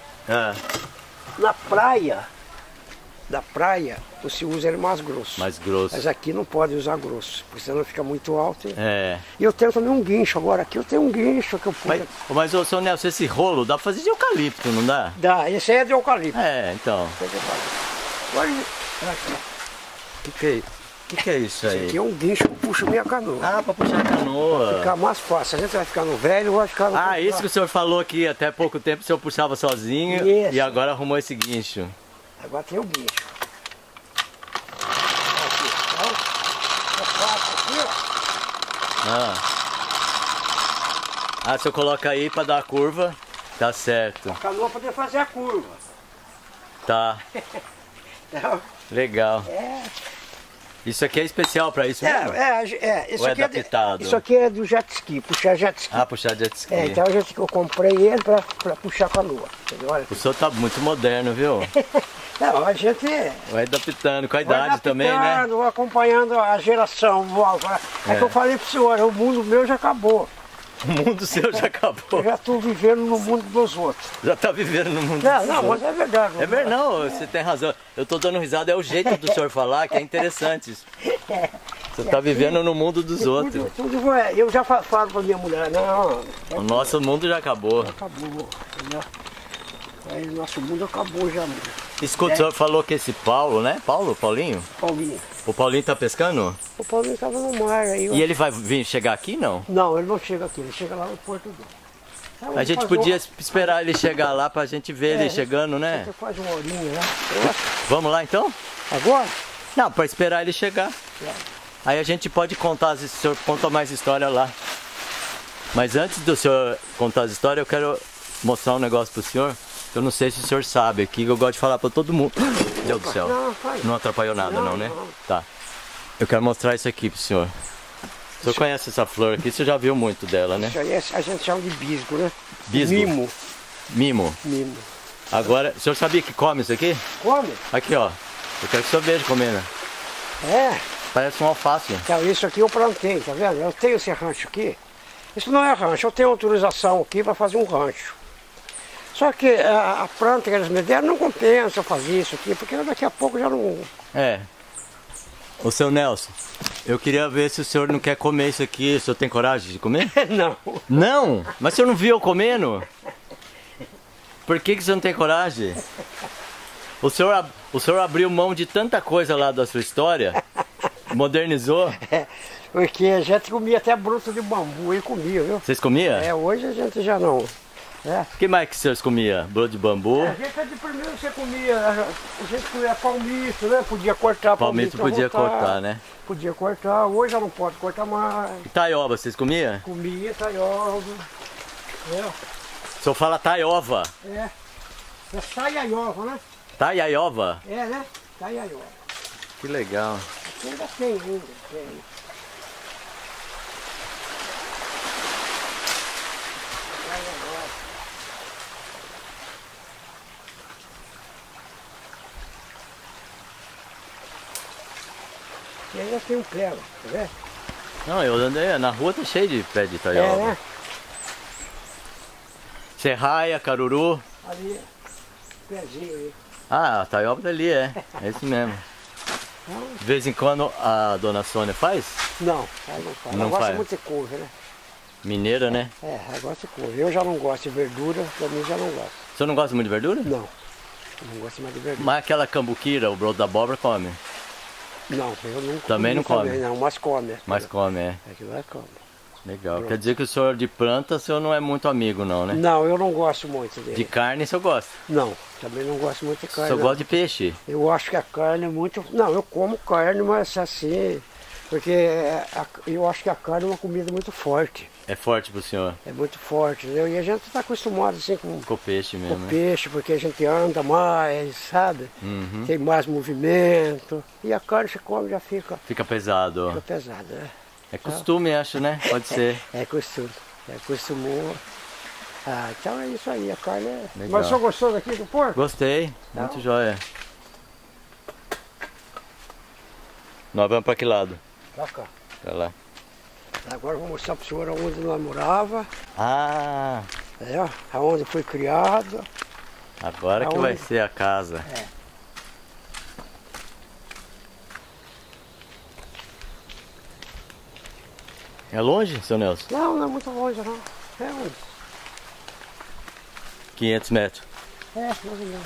na praia. Da praia, você usa ele mais grosso. Mais grosso. Mas aqui não pode usar grosso, porque senão fica muito alto. E eu tenho também um guincho agora. Aqui eu tenho um guincho que eu pus. Mas ô, seu Nelson, esse rolo dá pra fazer de eucalipto, não dá? Dá, esse aí é de eucalipto. Então. Olha aqui. O que é isso aí? Esse aqui é um guincho que eu puxo minha canoa. Ah, pra puxar a canoa. Vai ficar mais fácil. A gente vai ficar no velho, vai ficar no... Ah, isso que o senhor falou que até pouco tempo o senhor puxava sozinho e agora arrumou esse guincho. Agora tem o guincho. Aqui, então, eu faço aqui, ó. O senhor coloca aí pra dar a curva, tá certo. A canoa pra poder fazer a curva. Tá. Legal. Isso aqui é especial pra isso mesmo? Isso ou aqui adaptado? Isso aqui é do jet ski, puxar jet ski. Ah, puxar jet ski. Então eu comprei ele pra puxar canoa. Olha. O senhor tá muito moderno, viu? Não, a gente vai adaptando com a idade também, né? Acompanhando a geração nova. É que eu falei pro senhor, o mundo meu já acabou. O mundo seu já acabou. Eu já estou vivendo no mundo dos outros. Já está vivendo no mundo dos outros. Não, mas é verdade. É verdade, não, você tem razão. Eu estou dando risada, é o jeito do senhor falar que é interessante. Você está vivendo no mundo dos outros. Eu já falo para minha mulher, não. O nosso mundo já acabou. Acabou. O nosso mundo acabou já. Escuta, o senhor falou que esse Paulo, né? Paulinho? Paulinho. O Paulinho tá pescando? O Paulinho estava no mar aí. E ele vai chegar aqui, não? Não, ele não chega aqui, ele chega lá no Porto do... A gente podia esperar ele chegar lá pra gente ver ele chegando, né? Você faz uma horinha lá. Vamos lá então? Agora? Não, pra esperar ele chegar. Aí a gente pode contar, o senhor conta mais história lá. Mas antes do senhor contar as histórias, eu quero mostrar um negócio pro senhor. Eu não sei se o senhor sabe aqui, eu gosto de falar pra todo mundo. Meu Deus do céu. Não atrapalhou nada não, né? Tá. Eu quero mostrar isso aqui pro senhor. O senhor conhece essa flor aqui? Você já viu muito dela, né? Isso aí a gente chama de bisgo, né? Bisgo? Mimo. Mimo? Mimo. Agora, o senhor sabia que come isso aqui? Come? Aqui, ó. Eu quero que o senhor veja comendo. Parece um alface. Então, isso aqui eu plantei, tá vendo? Eu tenho esse rancho aqui. Isso não é rancho, eu tenho autorização aqui para fazer um rancho. Só que a planta que eles me deram não compensa eu fazer isso aqui, porque daqui a pouco já não... O seu Nelson, Eu queria ver se o senhor não quer comer isso aqui. O senhor tem coragem de comer? Não. Não? Mas o senhor não viu eu comendo? Por que você não tem coragem? O senhor abriu mão de tanta coisa lá da sua história? Modernizou? Porque a gente comia até bruta de bambu e comia, viu? Vocês comiam? Hoje a gente já não. O que mais que vocês comiam? Broto de bambu? A gente de primeiro você comia, a gente comia palmito, né? Podia cortar palmito podia cortar, né? Podia cortar, hoje já não pode cortar mais. E taioba, vocês comiam? Comia taioba. O senhor fala taiova? É taiaiova, né? Taiaiova? É, né? Taiaiova. Que legal. Aqui ainda tem, E ainda tem um pé, tá vendo? Não, eu andei, na rua tá cheio de pé de taioba. Né? Serraia, caruru. Ali, pezinho aí. Ah, a taioba dali é isso mesmo. De vez em quando a dona Sônia faz? Não, ela não faz. Não Ela gosta faz. muito de couve, né? Mineira, né? Ela gosta de couve. Eu já não gosto de verdura, pra mim já não gosto. O senhor não gosta muito de verdura? Não, eu não gosto mais de verdura. Mas aquela cambuquira, o broto da abóbora, come? Não, eu não Também não come? Não, mas come. Mas come, é. Aquilo lá come. Legal. Pronto. Quer dizer que o senhor de planta, o senhor não é muito amigo não, né? Não, eu não gosto muito dele. De carne, o senhor gosta? Não, também não gosto muito de O carne. senhor não. gosta de peixe? Eu acho que a carne é muito... Não, eu como carne, mas assim... Porque eu acho que a carne é uma comida muito forte. É forte pro senhor? É muito forte, entendeu? E a gente está acostumado assim com peixe mesmo, com né? peixe, porque a gente anda mais, sabe? Uhum. Tem mais movimento. E a carne se come já fica Fica pesado. pesada, né? É costume, acho, né? Pode ser. É costume. É acostumou. Ah, então é isso aí, a carne é... Legal. Mas o senhor gostou daqui do porco? Gostei. Muito Então. jóia. Nós vamos pra que lado? Pra cá. Pra lá. Agora eu vou mostrar pro senhor onde nós morava, Ah, aonde foi criado. agora que Aonde? vai ser a casa. É longe, seu Nelson? Não, não é muito longe não. É onde? 500 metros. Mais ou menos.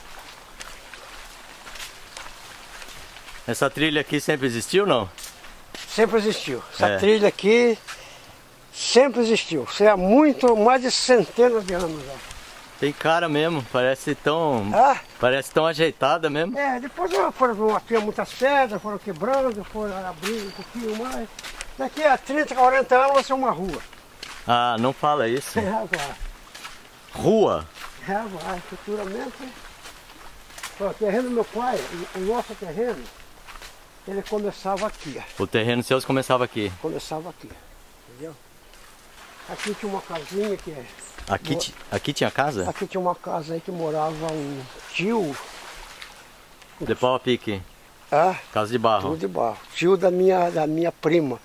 Essa trilha aqui sempre existiu, não? Sempre existiu. Essa É. trilha aqui sempre existiu. Isso é há mais de centenas de anos já. Tem cara mesmo, parece tão ajeitada mesmo. Depois tinha muitas pedras, foram quebrando, foram abrindo um pouquinho mais. Daqui a 30, 40 anos vai ser uma rua. Ah, não fala isso. Agora. Rua? Agora, futuramente. O terreno do meu pai, o nosso terreno, ele começava aqui. O terreno seu começava aqui. Começava aqui. Entendeu? Aqui tinha uma casinha que é. Aqui tinha casa? Aqui tinha uma casa aí que morava um tio. De pau a pique. Tudo Casa de barro. de barro. Tio da minha prima.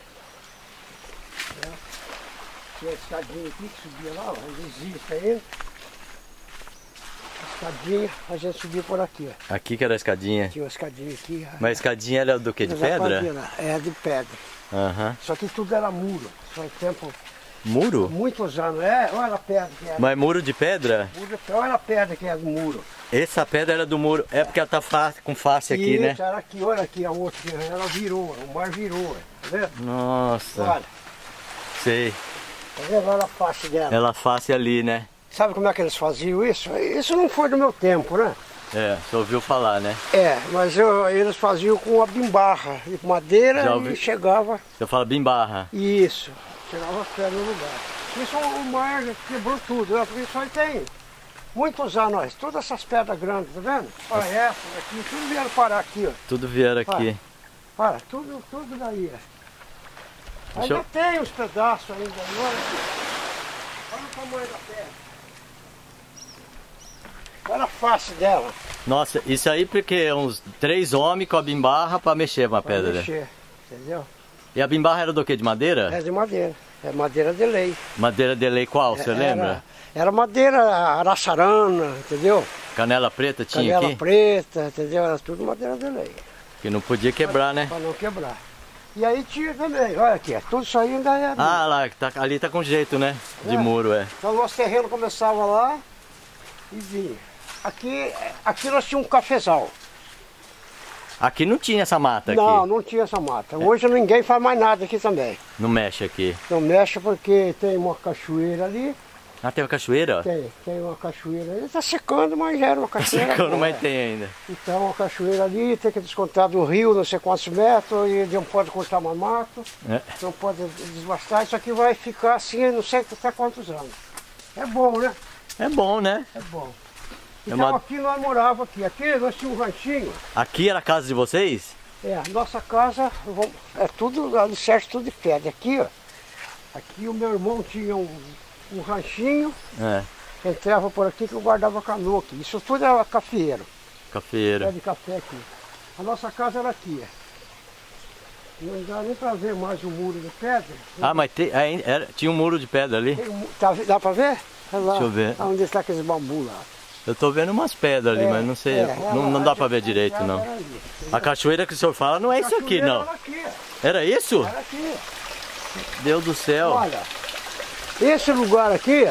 Tinha a escadinha aqui que subia lá, ainda existe ainda. A escadinha, a gente subia por aqui. Aqui que era a escadinha. Tinha uma escadinha aqui. Mas a escadinha era do que? De pedra? É, de pedra. Aham. Só que tudo era muro. Só em tempo, Muro? muitos anos. Olha a pedra que era. Mas muro de pedra? Olha a pedra que é do muro. Essa pedra era do muro. É porque ela tá com face aqui, né? Isso, era aqui, olha aqui a outra. Ela virou, o mar virou. Tá vendo? Nossa. Olha, Sei. tá vendo? Olha a face dela. Ela face ali, né? Sabe como é que eles faziam isso? Isso não foi do meu tempo, né? É, você ouviu falar, né? Mas eles faziam com a bimbarra, de madeira Já ouvi. e chegava. Você fala bimbarra. Isso, chegava pé no lugar. Isso o mar quebrou tudo, né? Porque isso aí tem muitos anos, todas essas pedras grandes, tá vendo? Olha essa aqui, tudo vieram parar aqui, ó. Tudo vieram aqui. Olha, tudo daí, ó. Deixa Ainda tem uns pedaços ainda, olha aqui. Olha o tamanho da pedra. Olha a face dela. Nossa, isso aí porque uns 3 homens com a bimbarra pra mexer uma Pra pedra. mexer, entendeu? E a bimbarra era do que? De madeira? É de madeira. É madeira de lei. Madeira de lei qual, você lembra? Era madeira araçarana, entendeu? Canela preta tinha Canela aqui? preta, entendeu? Era tudo madeira de lei. Que não podia quebrar, né? Para não quebrar. E aí tinha também, olha aqui, tudo isso aí ainda é. Ah, lá, ali tá com jeito, né? De muro, é. Então nosso terreno começava lá e vinha. Aqui nós tínhamos um cafezal. Aqui não tinha essa mata aqui. Não, não tinha essa mata. Hoje ninguém faz mais nada aqui também. Não mexe aqui. Não mexe porque tem uma cachoeira ali. Ah, tem uma cachoeira? Tem uma cachoeira ali. Está secando, mas já era uma cachoeira. Tá secando, mas tem ainda. Então uma cachoeira ali, tem que descontar do rio, não sei quantos metros, e não pode cortar mais mato, não pode desbastar. Isso aqui vai ficar assim, não sei até quantos anos. É bom, né? É bom, né? É bom. Então aqui nós morávamos aqui. Aqui nós tínhamos um ranchinho. Aqui era a casa de vocês? É, nossa casa é tudo alicerce, tudo de pedra. Aqui, ó. Aqui o meu irmão tinha um ranchinho. Entrava por aqui que eu guardava canoa aqui. Isso tudo era cafeeiro. Cafeeiro. Pé de café aqui. A nossa casa era aqui, ó. Não dá nem pra ver mais o muro de pedra. Ah, mas tinha um muro de pedra ali? Dá pra ver? Olha lá. Deixa eu ver. Onde está aqueles bambu lá. Eu tô vendo umas pedras ali, mas não sei, não dá pra ver direito não. A cachoeira que o senhor fala não é isso aqui não. Era isso? Era aqui. Deus do céu. Olha, esse lugar aqui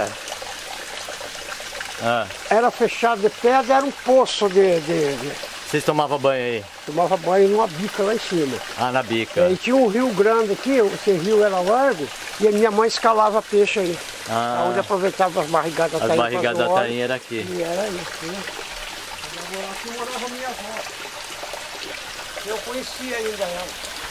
era fechado de pedra, era um poço Vocês tomavam banho aí? Tomava banho numa bica lá em cima. Ah, na bica. E tinha um rio grande aqui, esse rio era largo, e a minha mãe escalava peixe aí. Onde aproveitava as barrigadas da tainha. As barrigadas da tainha era aqui. E era isso, né? Aqui morava minha avó. Eu conhecia ainda ela.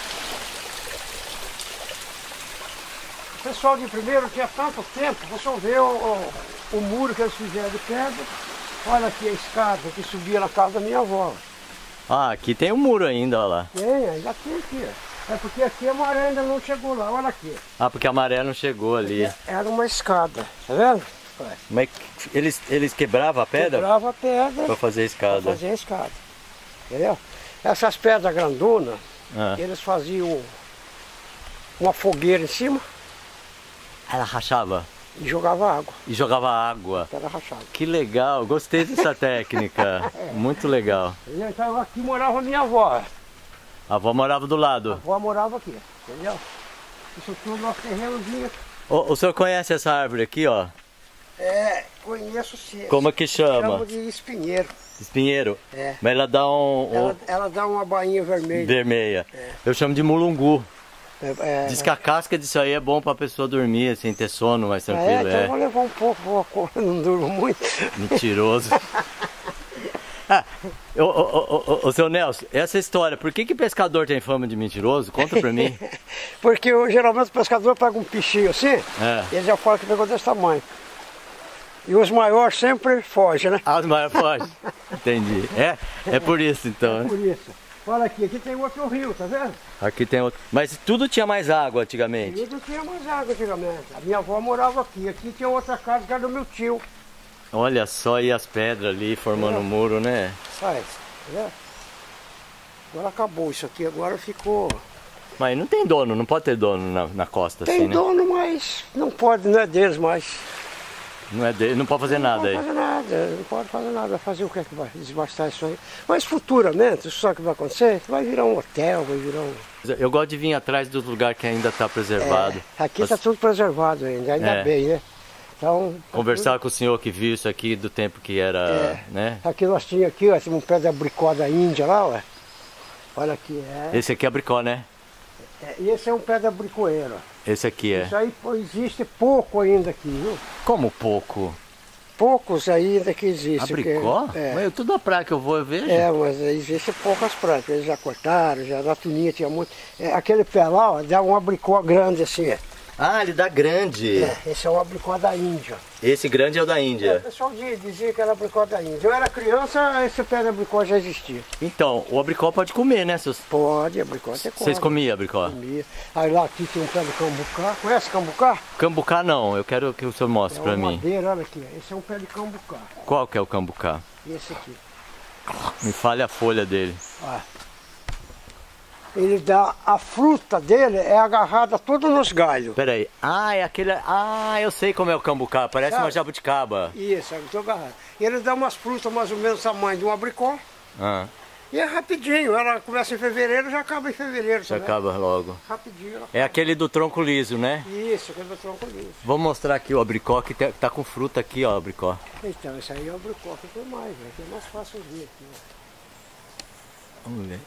O pessoal de primeiro tinha tanto tempo, você vê o muro que eles fizeram de pedra. Olha aqui a escada que subia na casa da minha avó. Ah, aqui tem um muro ainda, olha lá. Tem, ainda tem aqui. É porque aqui a maré ainda não chegou lá, olha aqui. Ah, porque a maré não chegou ali. Era uma escada, tá vendo? Mas eles quebravam a pedra? Quebravam a pedra. Para fazer a escada. Para fazer a escada. Entendeu? Essas pedras grandonas, eles faziam uma fogueira em cima. Ela rachava? E jogava água. E jogava água. Era rachado. Que legal, gostei dessa técnica. Muito legal. Então aqui morava minha avó. A avó morava do lado? A avó morava aqui, entendeu? Isso tudo nosso terrenozinho. O senhor conhece essa árvore aqui, ó? É, conheço sim. Como é que chama? Chamo de espinheiro. Espinheiro? É. Mas ela dá Ela dá uma bainha vermelha. Vermelha. É. Eu chamo de mulungu. Diz que a casca disso aí é bom pra pessoa dormir, assim, ter sono mais tranquilo. Então eu vou levar um pouco, eu não durmo muito. Mentiroso. Ô seu Nelson, essa história, por que pescador tem fama de mentiroso? Conta pra mim. Porque geralmente o pescador pega um peixinho assim, e ele já fala que pegou desse tamanho. E os maiores sempre fogem, né? Ah, os maiores fogem? Entendi. É por isso então, né? É por isso. Olha aqui tem outro rio, tá vendo? Aqui tem outro. Mas tudo tinha mais água antigamente? Tudo tinha mais água antigamente. A minha avó morava aqui. Aqui tinha outra casa que era do meu tio. Olha só, e as pedras ali formando um muro, né? Sai, tá. Agora acabou isso aqui, agora ficou... Mas não tem dono, não pode ter dono na costa assim, né? Tem dono, mas não pode, não é deles mais. Não é dele, não pode fazer nada aí. Não pode fazer nada, não pode fazer nada. Vai fazer o que é que vai desbastar isso aí? Mas futuramente, sabe o que vai acontecer? Vai virar um hotel, vai virar um... Eu gosto de vir atrás dos lugares que ainda está preservado. Aqui está tudo preservado ainda bem, né? Então, conversar com o senhor que viu isso aqui do tempo que era, né? Aqui nós tínhamos aqui, ó, um pé de abricó da Índia lá, ó. Olha aqui, Esse aqui é abricó, né? Esse é um pé de abricoeiro. Esse aqui é. Isso aí existe pouco ainda aqui, viu? Como pouco? Poucos ainda que existem. Abricó? Mas toda a praia que eu vou eu vejo. Mas existem poucas praias. Eles já cortaram, já na Tuninha tinha muito. Aquele pé lá, ó, dá um abricó grande assim, Ah, ele dá grande. Esse é um abricó da Índia. Esse grande é o da Índia. O pessoal dizia que era abricó da Índia. Eu era criança, esse pé de abricó já existia. Então, o abricó pode comer, né? Pode, abricó você come. Vocês comiam abricó? Comia. Aí lá aqui tem um pé de cambucá. Conhece cambucá? Cambucá não, eu quero que o senhor mostre pra mim. Madeira, olha aqui. Esse é um pé de cambucá. Qual que é o cambucá? Esse aqui. Me fale a folha dele. Ele dá, a fruta dele é agarrada tudo nos galhos. Peraí, é aquele, eu sei como é o cambucá, parece uma jabuticaba. Isso, é muito agarrado. Ele dá umas frutas mais ou menos do tamanho de um abricó. E é rapidinho, ela começa em fevereiro, já acaba em fevereiro. Já também. acaba logo. Rapidinho. Ela É aquele do tronco liso, né? Isso, aquele do tronco liso. Vou mostrar aqui o abricó, que tá com fruta aqui, ó, abricó. Então, esse aí é o abricó que tem mais, né? Que é mais fácil ver aqui, ó. Vamos ver.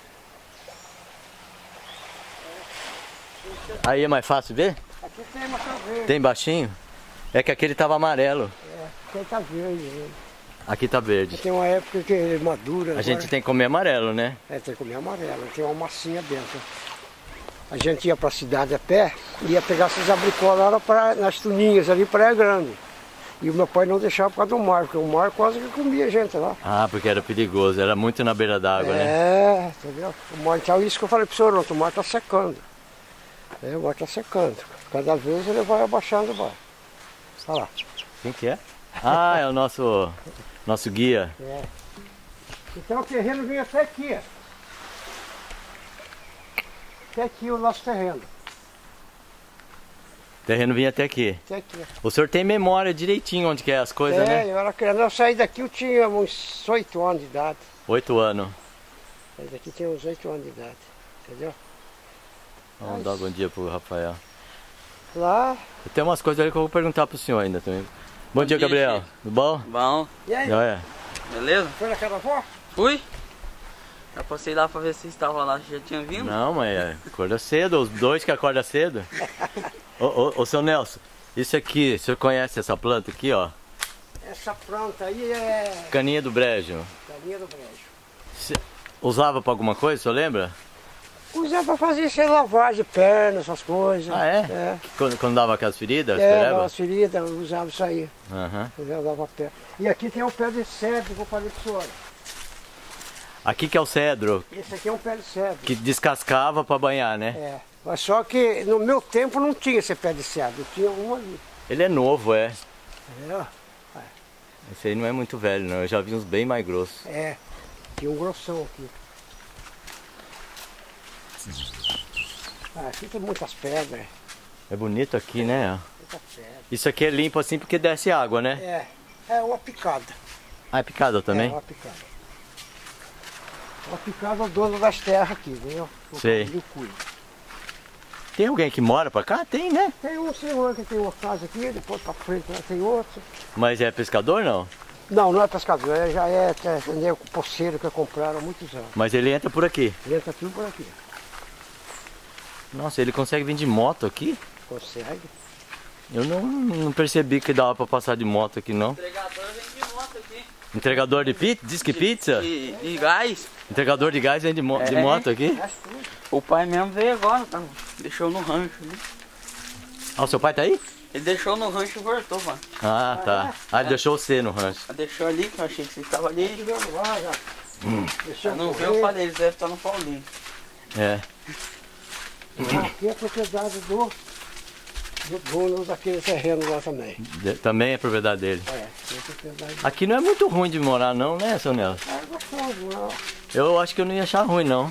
Aí é mais fácil ver? Aqui tem maçã verde. Tem baixinho? É que aquele tava amarelo. Aqui tá verde. Né? Aqui tá verde. Tem uma época que é madura. A gente tem que comer amarelo, né? É, tem que comer amarelo. Tem uma massinha dentro. A gente ia pra cidade a pé, ia pegar esses abricó lá nas tuninhas ali, Praia Grande. E o meu pai não deixava por causa do mar, porque o mar quase que comia a gente lá. Ah, porque era perigoso, era muito na beira d'água, né? É, entendeu? O mar, então isso que eu falei pro senhor ontem, o mar tá secando. O mar tá secando. Cada vez ele vai abaixando, vai. Olha lá. Quem que é? Ah, é o nosso guia. É. Então o terreno vinha até aqui, ó. Até aqui o nosso terreno. O terreno vinha até aqui. Até aqui. O senhor tem memória direitinho onde que é as coisas, né? Eu era criança. Eu saí daqui, eu tinha uns 8 anos de idade. 8 anos. Saí daqui tinha uns 8 anos de idade. Entendeu? Vamos dar um bom dia pro Rafael. Lá. Tem umas coisas ali que eu vou perguntar pro senhor ainda também. Bom dia, Gabriel. Tudo bom? Bom. E aí? Já Beleza? Foi na casa da avó? Fui. Já passei lá pra ver se estavam lá, já tinha vindo. Não, mas acorda cedo, os dois que acordam cedo. Ô, seu Nelson, isso aqui, o senhor conhece essa planta aqui, ó? Essa planta aí é Caninha do brejo. galinha do brejo. Usava pra alguma coisa, o senhor lembra? Usava pra fazer, sei, lavagem de perna, essas coisas. Ah, é? É. Quando dava aquelas feridas? Dava as feridas, usava isso aí. Aham. Eu dava pé. E aqui tem um pé de cedro que eu falei pro senhor. Aqui que é o cedro, Esse aqui é um pé de cedro. que descascava pra banhar, né? É. Mas só que no meu tempo não tinha esse pé de cedro, tinha um ali. Ele é novo, é. Entendeu? Esse aí não é muito velho, não. Eu já vi uns bem mais grossos. É. Tinha um grossão aqui. Aqui tem muitas pedras. É bonito aqui, né? Muitas pedras. Isso aqui é limpo assim porque desce água, né? É uma picada. Ah, é picada também? É uma picada. Uma picada é o dono das terras aqui, entendeu? Sei. Eu cuido. Tem alguém que mora pra cá? Tem, né? Tem um senhor que tem uma casa aqui, depois pra frente lá tem outro. Mas é pescador, não? Não, não é pescador, já é entendeu? Poceiro que compraram há muitos anos. Mas ele entra por aqui. Ele entra tudo por aqui. Nossa, ele consegue vir de moto aqui? Consegue. Eu não percebi que dava pra passar de moto aqui, não. O entregador vem de moto aqui. Entregador de pizza? Diz que pizza? E gás. Entregador de gás vem de É. moto aqui? O pai mesmo veio agora, tá? Deixou no rancho ali. Ah, o seu pai tá aí? Ele deixou no rancho e voltou, mano. Ah, tá. Ah, ele deixou você no rancho. Deixou ali, que eu achei que você estava ali. Tivemos lá já. Deixa Eu não vi, eu falei, eles devem estar no Paulinho. É. Aqui é a propriedade do dono daquele terreno lá também. Também é propriedade dele. É a propriedade. Aqui não é muito ruim de morar não, né, seu Nelson? É gostoso, não. Eu acho que eu não ia achar ruim, não.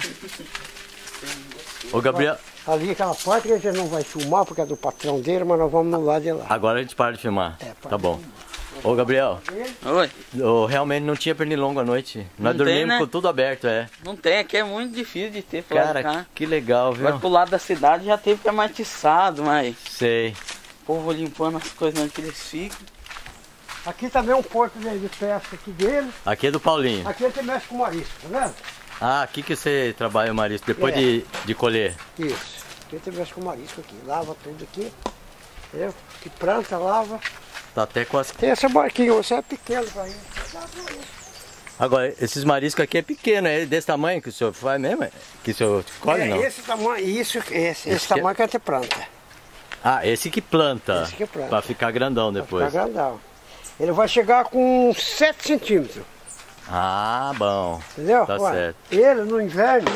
Ô, Gabriel, Ali aquela parte que a gente não vai filmar porque é do patrão dele, mas nós vamos no lado de lá. agora a gente para de filmar. para Tá de bom. Ô, Gabriel, Oi. realmente não tinha pernilongo à noite. Nós Não tem, dormimos né? com tudo aberto, é. Não tem, aqui é muito difícil de ter pro lado de cá. Cara, que legal, viu? Vai pro lado da cidade já teve que é matiçado, mas Sei. o povo limpando as coisas onde que eles ficam. Aqui também é um porto de pesca aqui dele. Aqui é do Paulinho. Aqui a gente mexe com marisco, tá vendo? Ah, aqui que você trabalha o marisco, depois É. de colher. Isso. Aqui a gente mexe com marisco aqui. Lava tudo aqui. Entendeu? Que planta, lava. Tá até com as... Tem essa barquinha, você é pequeno pra ir. Agora, esses mariscos aqui é pequeno, é desse tamanho que o senhor faz mesmo? Que o senhor colhe, não? Esse tamanho, esse Esse que é- tamanho que a gente planta. Ah, esse que planta. Esse que planta. Pra ficar grandão depois. Tá grandão. Ele vai chegar com 7 centímetros. Ah, bom. Entendeu? Tá Ué, certo. ele no inverno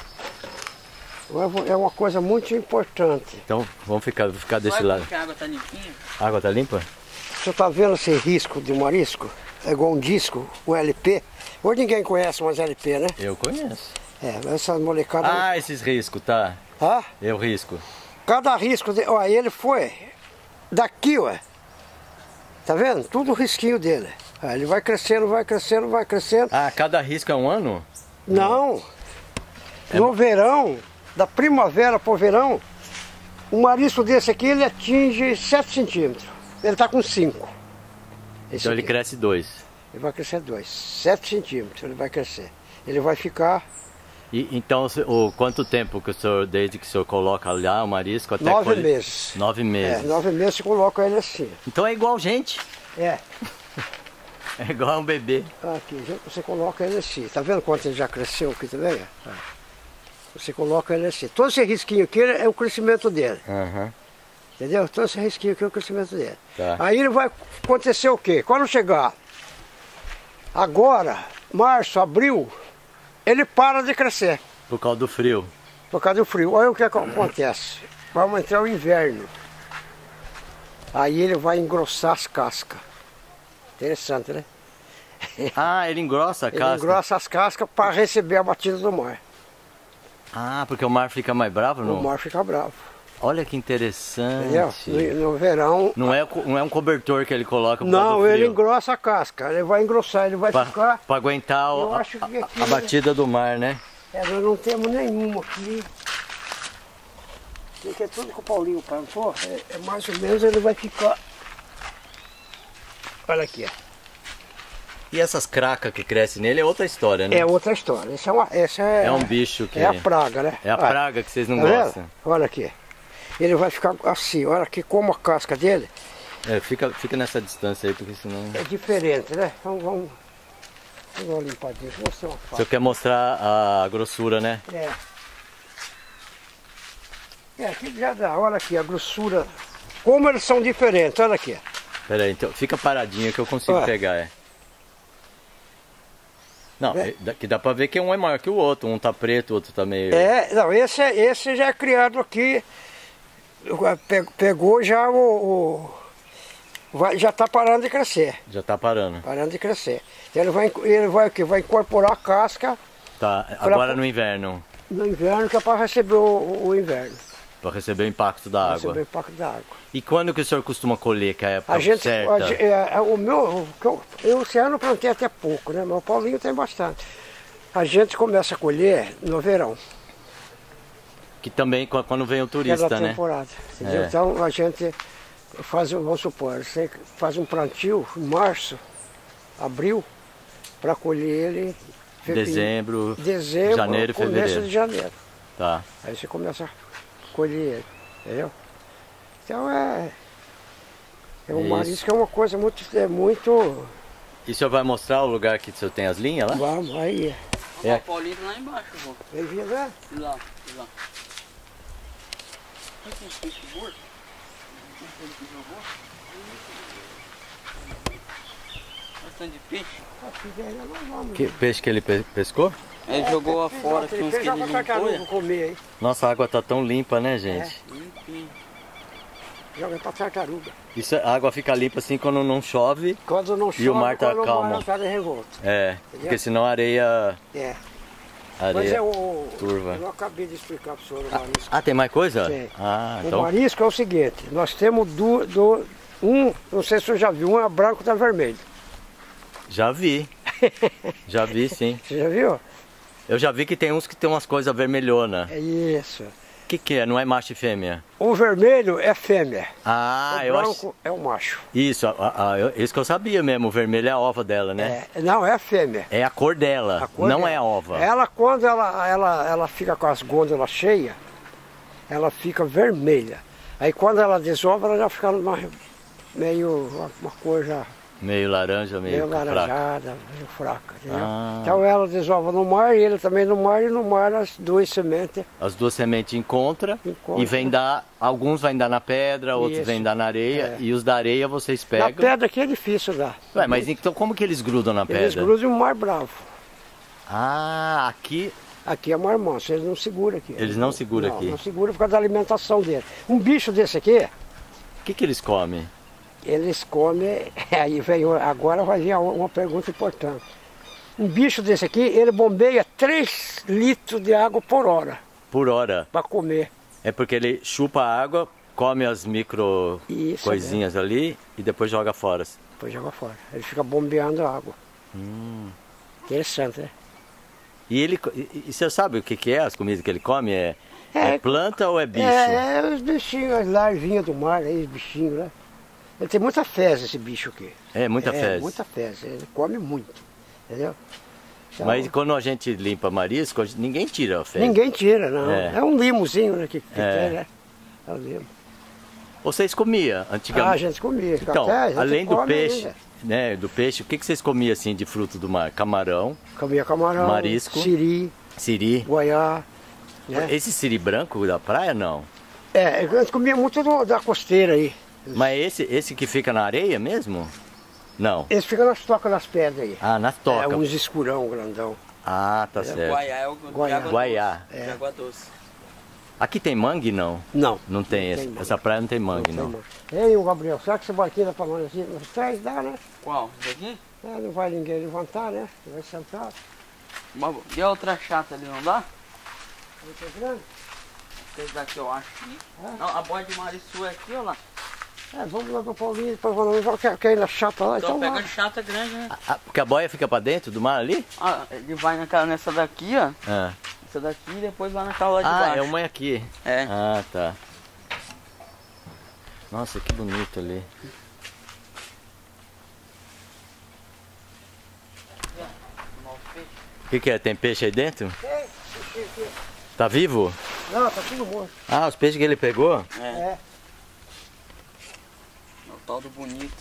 é uma coisa muito importante. Então vamos ficar desse lado. Porque a água tá limpinha. A água tá limpa? Você tá vendo esse risco de marisco? É igual um disco, um LP. Hoje ninguém conhece mais LP, né? Eu conheço. É, essa molecada. Ah, esses riscos, tá. Ah, Eu risco. cada risco, ó, ele foi daqui, ó. Tá vendo? Tudo o risquinho dele. Ele vai crescendo, vai crescendo, vai crescendo. Ah, cada risco é um ano? Não. No verão, da primavera para o verão, um marisco desse aqui, ele atinge 7 centímetros. Ele está com 5. Então ele cresce 2. Ele vai crescer 2. 7 centímetros ele vai crescer. Ele vai ficar... Então, quanto tempo que o senhor, desde que o senhor coloca lá o marisco até 9 meses. 9 meses. 9 meses você coloca ele assim. Então é igual gente. É. É igual um bebê. Aqui, você coloca ele assim. Tá vendo quanto ele já cresceu aqui também? Você coloca ele assim. Todo esse risquinho aqui é o crescimento dele. Entendeu? Todo esse risquinho aqui é o crescimento dele. Tá. Aí ele vai acontecer o quê? Quando chegar agora, março, abril, ele para de crescer. Por causa do frio. Por causa do frio. Olha o que acontece. Vamos entrar o inverno. Aí ele vai engrossar as cascas. Interessante, né? Ah, ele engrossa a casca? Ele engrossa as cascas para receber a batida do mar. Ah, porque o mar fica mais bravo, não? O mar fica bravo. Olha que interessante. Entendeu? No verão... Não é um cobertor que ele coloca por causa Não, do frio. ele engrossa a casca. Ele vai engrossar, ele vai ficar... Para aguentar a batida do mar, né? Nós não temos nenhuma aqui. Aqui é tudo que o Paulinho plantou. É mais ou menos, ele vai ficar... Olha aqui, ó. E essas cracas que crescem nele é outra história, né? É outra história. Essa é um bicho que... É a praga, né? É a praga que vocês não tá gostam. Vendo? Olha aqui. Ele vai ficar assim, olha aqui como a casca dele. Fica nessa distância aí, porque senão... É diferente, né? Vamos limpar disso. Vou mostrar uma faca. Você quer mostrar a grossura, né? Aqui já dá. Olha aqui a grossura. Como eles são diferentes, olha aqui. Pera aí, então fica paradinho que eu consigo pegar, Não, que dá pra ver que um é maior que o outro, um tá preto, o outro tá meio... Não, esse já é criado aqui, pegou já já tá parando de crescer. Já tá parando. Parando de crescer. Então ele vai o quê? Vai incorporar a casca. Tá, agora no inverno. No inverno, que é para receber o inverno. Para receber o impacto da água. Receber o impacto da água. E quando que o senhor costuma colher, que é a época certa? Eu esse ano plantei até pouco, né? Mas o Paulinho tem bastante. A gente começa a colher no verão. Que também quando vem o turista, né? Temporada, entendeu? Então a gente faz, vamos supor, você faz um plantio em março, abril, para colher ele em dezembro, janeiro e fevereiro. Começo de janeiro. Tá. Aí você começa a colher ele, entendeu? Então o marisco é uma coisa muito... E o senhor vai mostrar o lugar que o senhor tem as linhas lá? Vamos, aí. O Paulinho tá lá embaixo, vô. Ele vinha lá? Lá. Olha que peixe morto. Bastante de peixe. Que peixe que ele pescou? Ele jogou lá fora, que uns que ele limpou. Nossa, a água tá tão limpa, né, gente? Limpinho. Joga pra tartaruga. Isso, a água fica limpa assim quando não chove. Quando não chove, e o mar tá calmo. O mar tá de revolta. Porque senão a areia... Areia turva. Eu não acabei de explicar para o senhor o marisco. Tem mais coisa? Tem. Então... O marisco é o seguinte, nós temos não sei se o senhor já viu, um é branco e outro é vermelho. Já vi. Já vi, sim. Você já viu? Eu já vi que tem uns que tem umas coisas vermelhonas. É isso. O que é? Não é macho e fêmea? O vermelho é fêmea. O branco é o macho. Isso, isso que eu sabia mesmo. O vermelho é a ova dela, né? Não, é a fêmea. É a cor dela, não é a ova. Ela, quando ela fica com as gôndolas cheias, ela fica vermelha. Aí quando ela desova, ela já fica meio uma cor já... Meio laranja, meio laranjada, meio fraca. Então ela desova no mar e ele também no mar, e no mar as duas sementes. As duas sementes encontram e vem dar, alguns vêm dar na pedra, outros vêm dar na areia, e os da areia vocês pegam. Na pedra aqui é difícil dar. Mas então como que eles grudam na pedra? Eles grudam no mar bravo. Aqui... Aqui é mar manso, eles não seguram aqui. Eles não seguram aqui? Não seguram por causa da alimentação dele. Um bicho desse aqui... O que eles comem? Eles comem, aí veio, agora vai vir uma pergunta importante. Um bicho desse aqui, ele bombeia 3 litros de água por hora. Por hora? Para comer. É porque ele chupa a água, come as micro coisinhas ali e depois joga fora. Depois joga fora. Ele fica bombeando a água. Interessante, né? E você sabe o que é as comidas que ele come? É planta ou é bicho? É os bichinhos, as larvinhas do mar, aí, os bichinhos, né? Ele tem muita fezes, esse bicho aqui. É, muita fezes. Muita fezes, ele come muito, entendeu? Então, mas quando a gente limpa marisco, ninguém tira a fezes. Ninguém tira, não. É um limozinho, né, que tem, né? É o limo. Vocês comiam antigamente? A gente comia. Então, além do peixe, ainda. né, do peixe, o que vocês comiam assim de fruto do mar? Camarão? Comia camarão, marisco, siri, guaiá. Né? Esse siri branco da praia, não? A gente comia muito da costeira aí. Mas esse que fica na areia mesmo? Não. Esse fica nas tocas das pedras aí. Ah, nas tocas. Uns escurão, grandão. Ah, tá certo. Guaiá é o Guaiá. De água doce. Aqui tem mangue, não? Não. Não tem, essa praia não tem mangue, não. Ei, o Gabriel, será que esse barquinho dá pra nós assim? Nos trás dá, né? Qual? Esse aqui? Não vai ninguém levantar, né? Vai sentar. E a outra chata ali, não dá? Muito grande? Esse daqui eu acho. Não, a boia de Mariçu é aqui ou lá? Vamos lá do Paulinho, depois vamos quer ir na chata lá, Então pega lá. a chata grande, né? Porque a boia fica pra dentro do mar ali? Ah, ele vai nessa daqui, ó. Essa daqui e depois vai naquela lá de baixo. Ah, é uma aqui. É. Ah, tá. Nossa, que bonito ali. O que é? Tem peixe aí dentro? Tem, aqui. Tá vivo? Não, tá tudo morto. Ah, os peixes que ele pegou? É. O tal do bonito.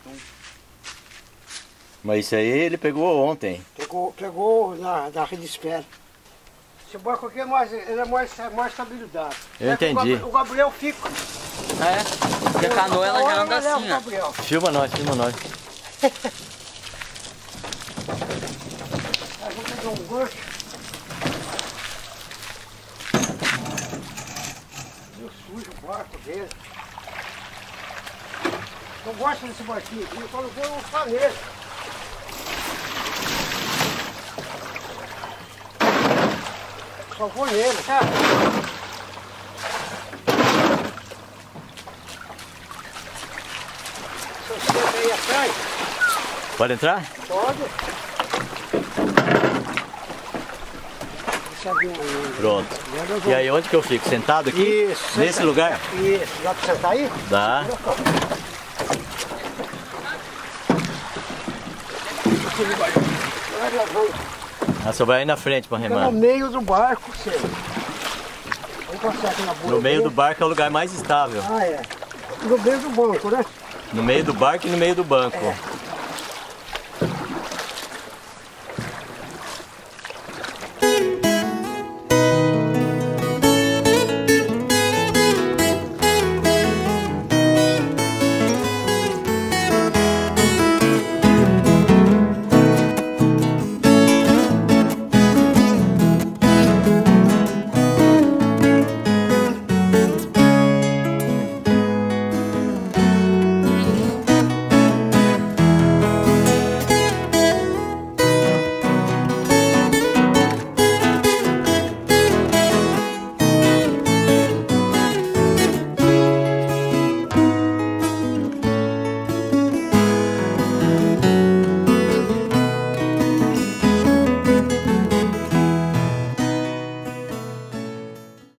Mas isso aí ele pegou ontem. Pegou na rede espera. Esse barco aqui ele é mais estabilidade. Eu entendi. O Gabriel fica. Porque a canoa ela já anda assim, ó. Filma nós, filma nós. Vou pegar um gancho. Meio sujo o barco dele. Eu gosto desse barquinho aqui, quando vou eu vou ficar nele. Só vou nele, sabe? Se eu sento aí atrás, Pode entrar? pode. Pronto. E aí onde que eu fico? Sentado aqui? Isso. Nesse lugar? Isso. Dá pra sentar aí? Dá. Ah, só vai aí na frente pra Fica remar. no meio do barco, você. Vamos passar aqui na boia. No meio do barco é o lugar mais estável. Ah, é. No meio do banco, né? No meio do barco e no meio do banco.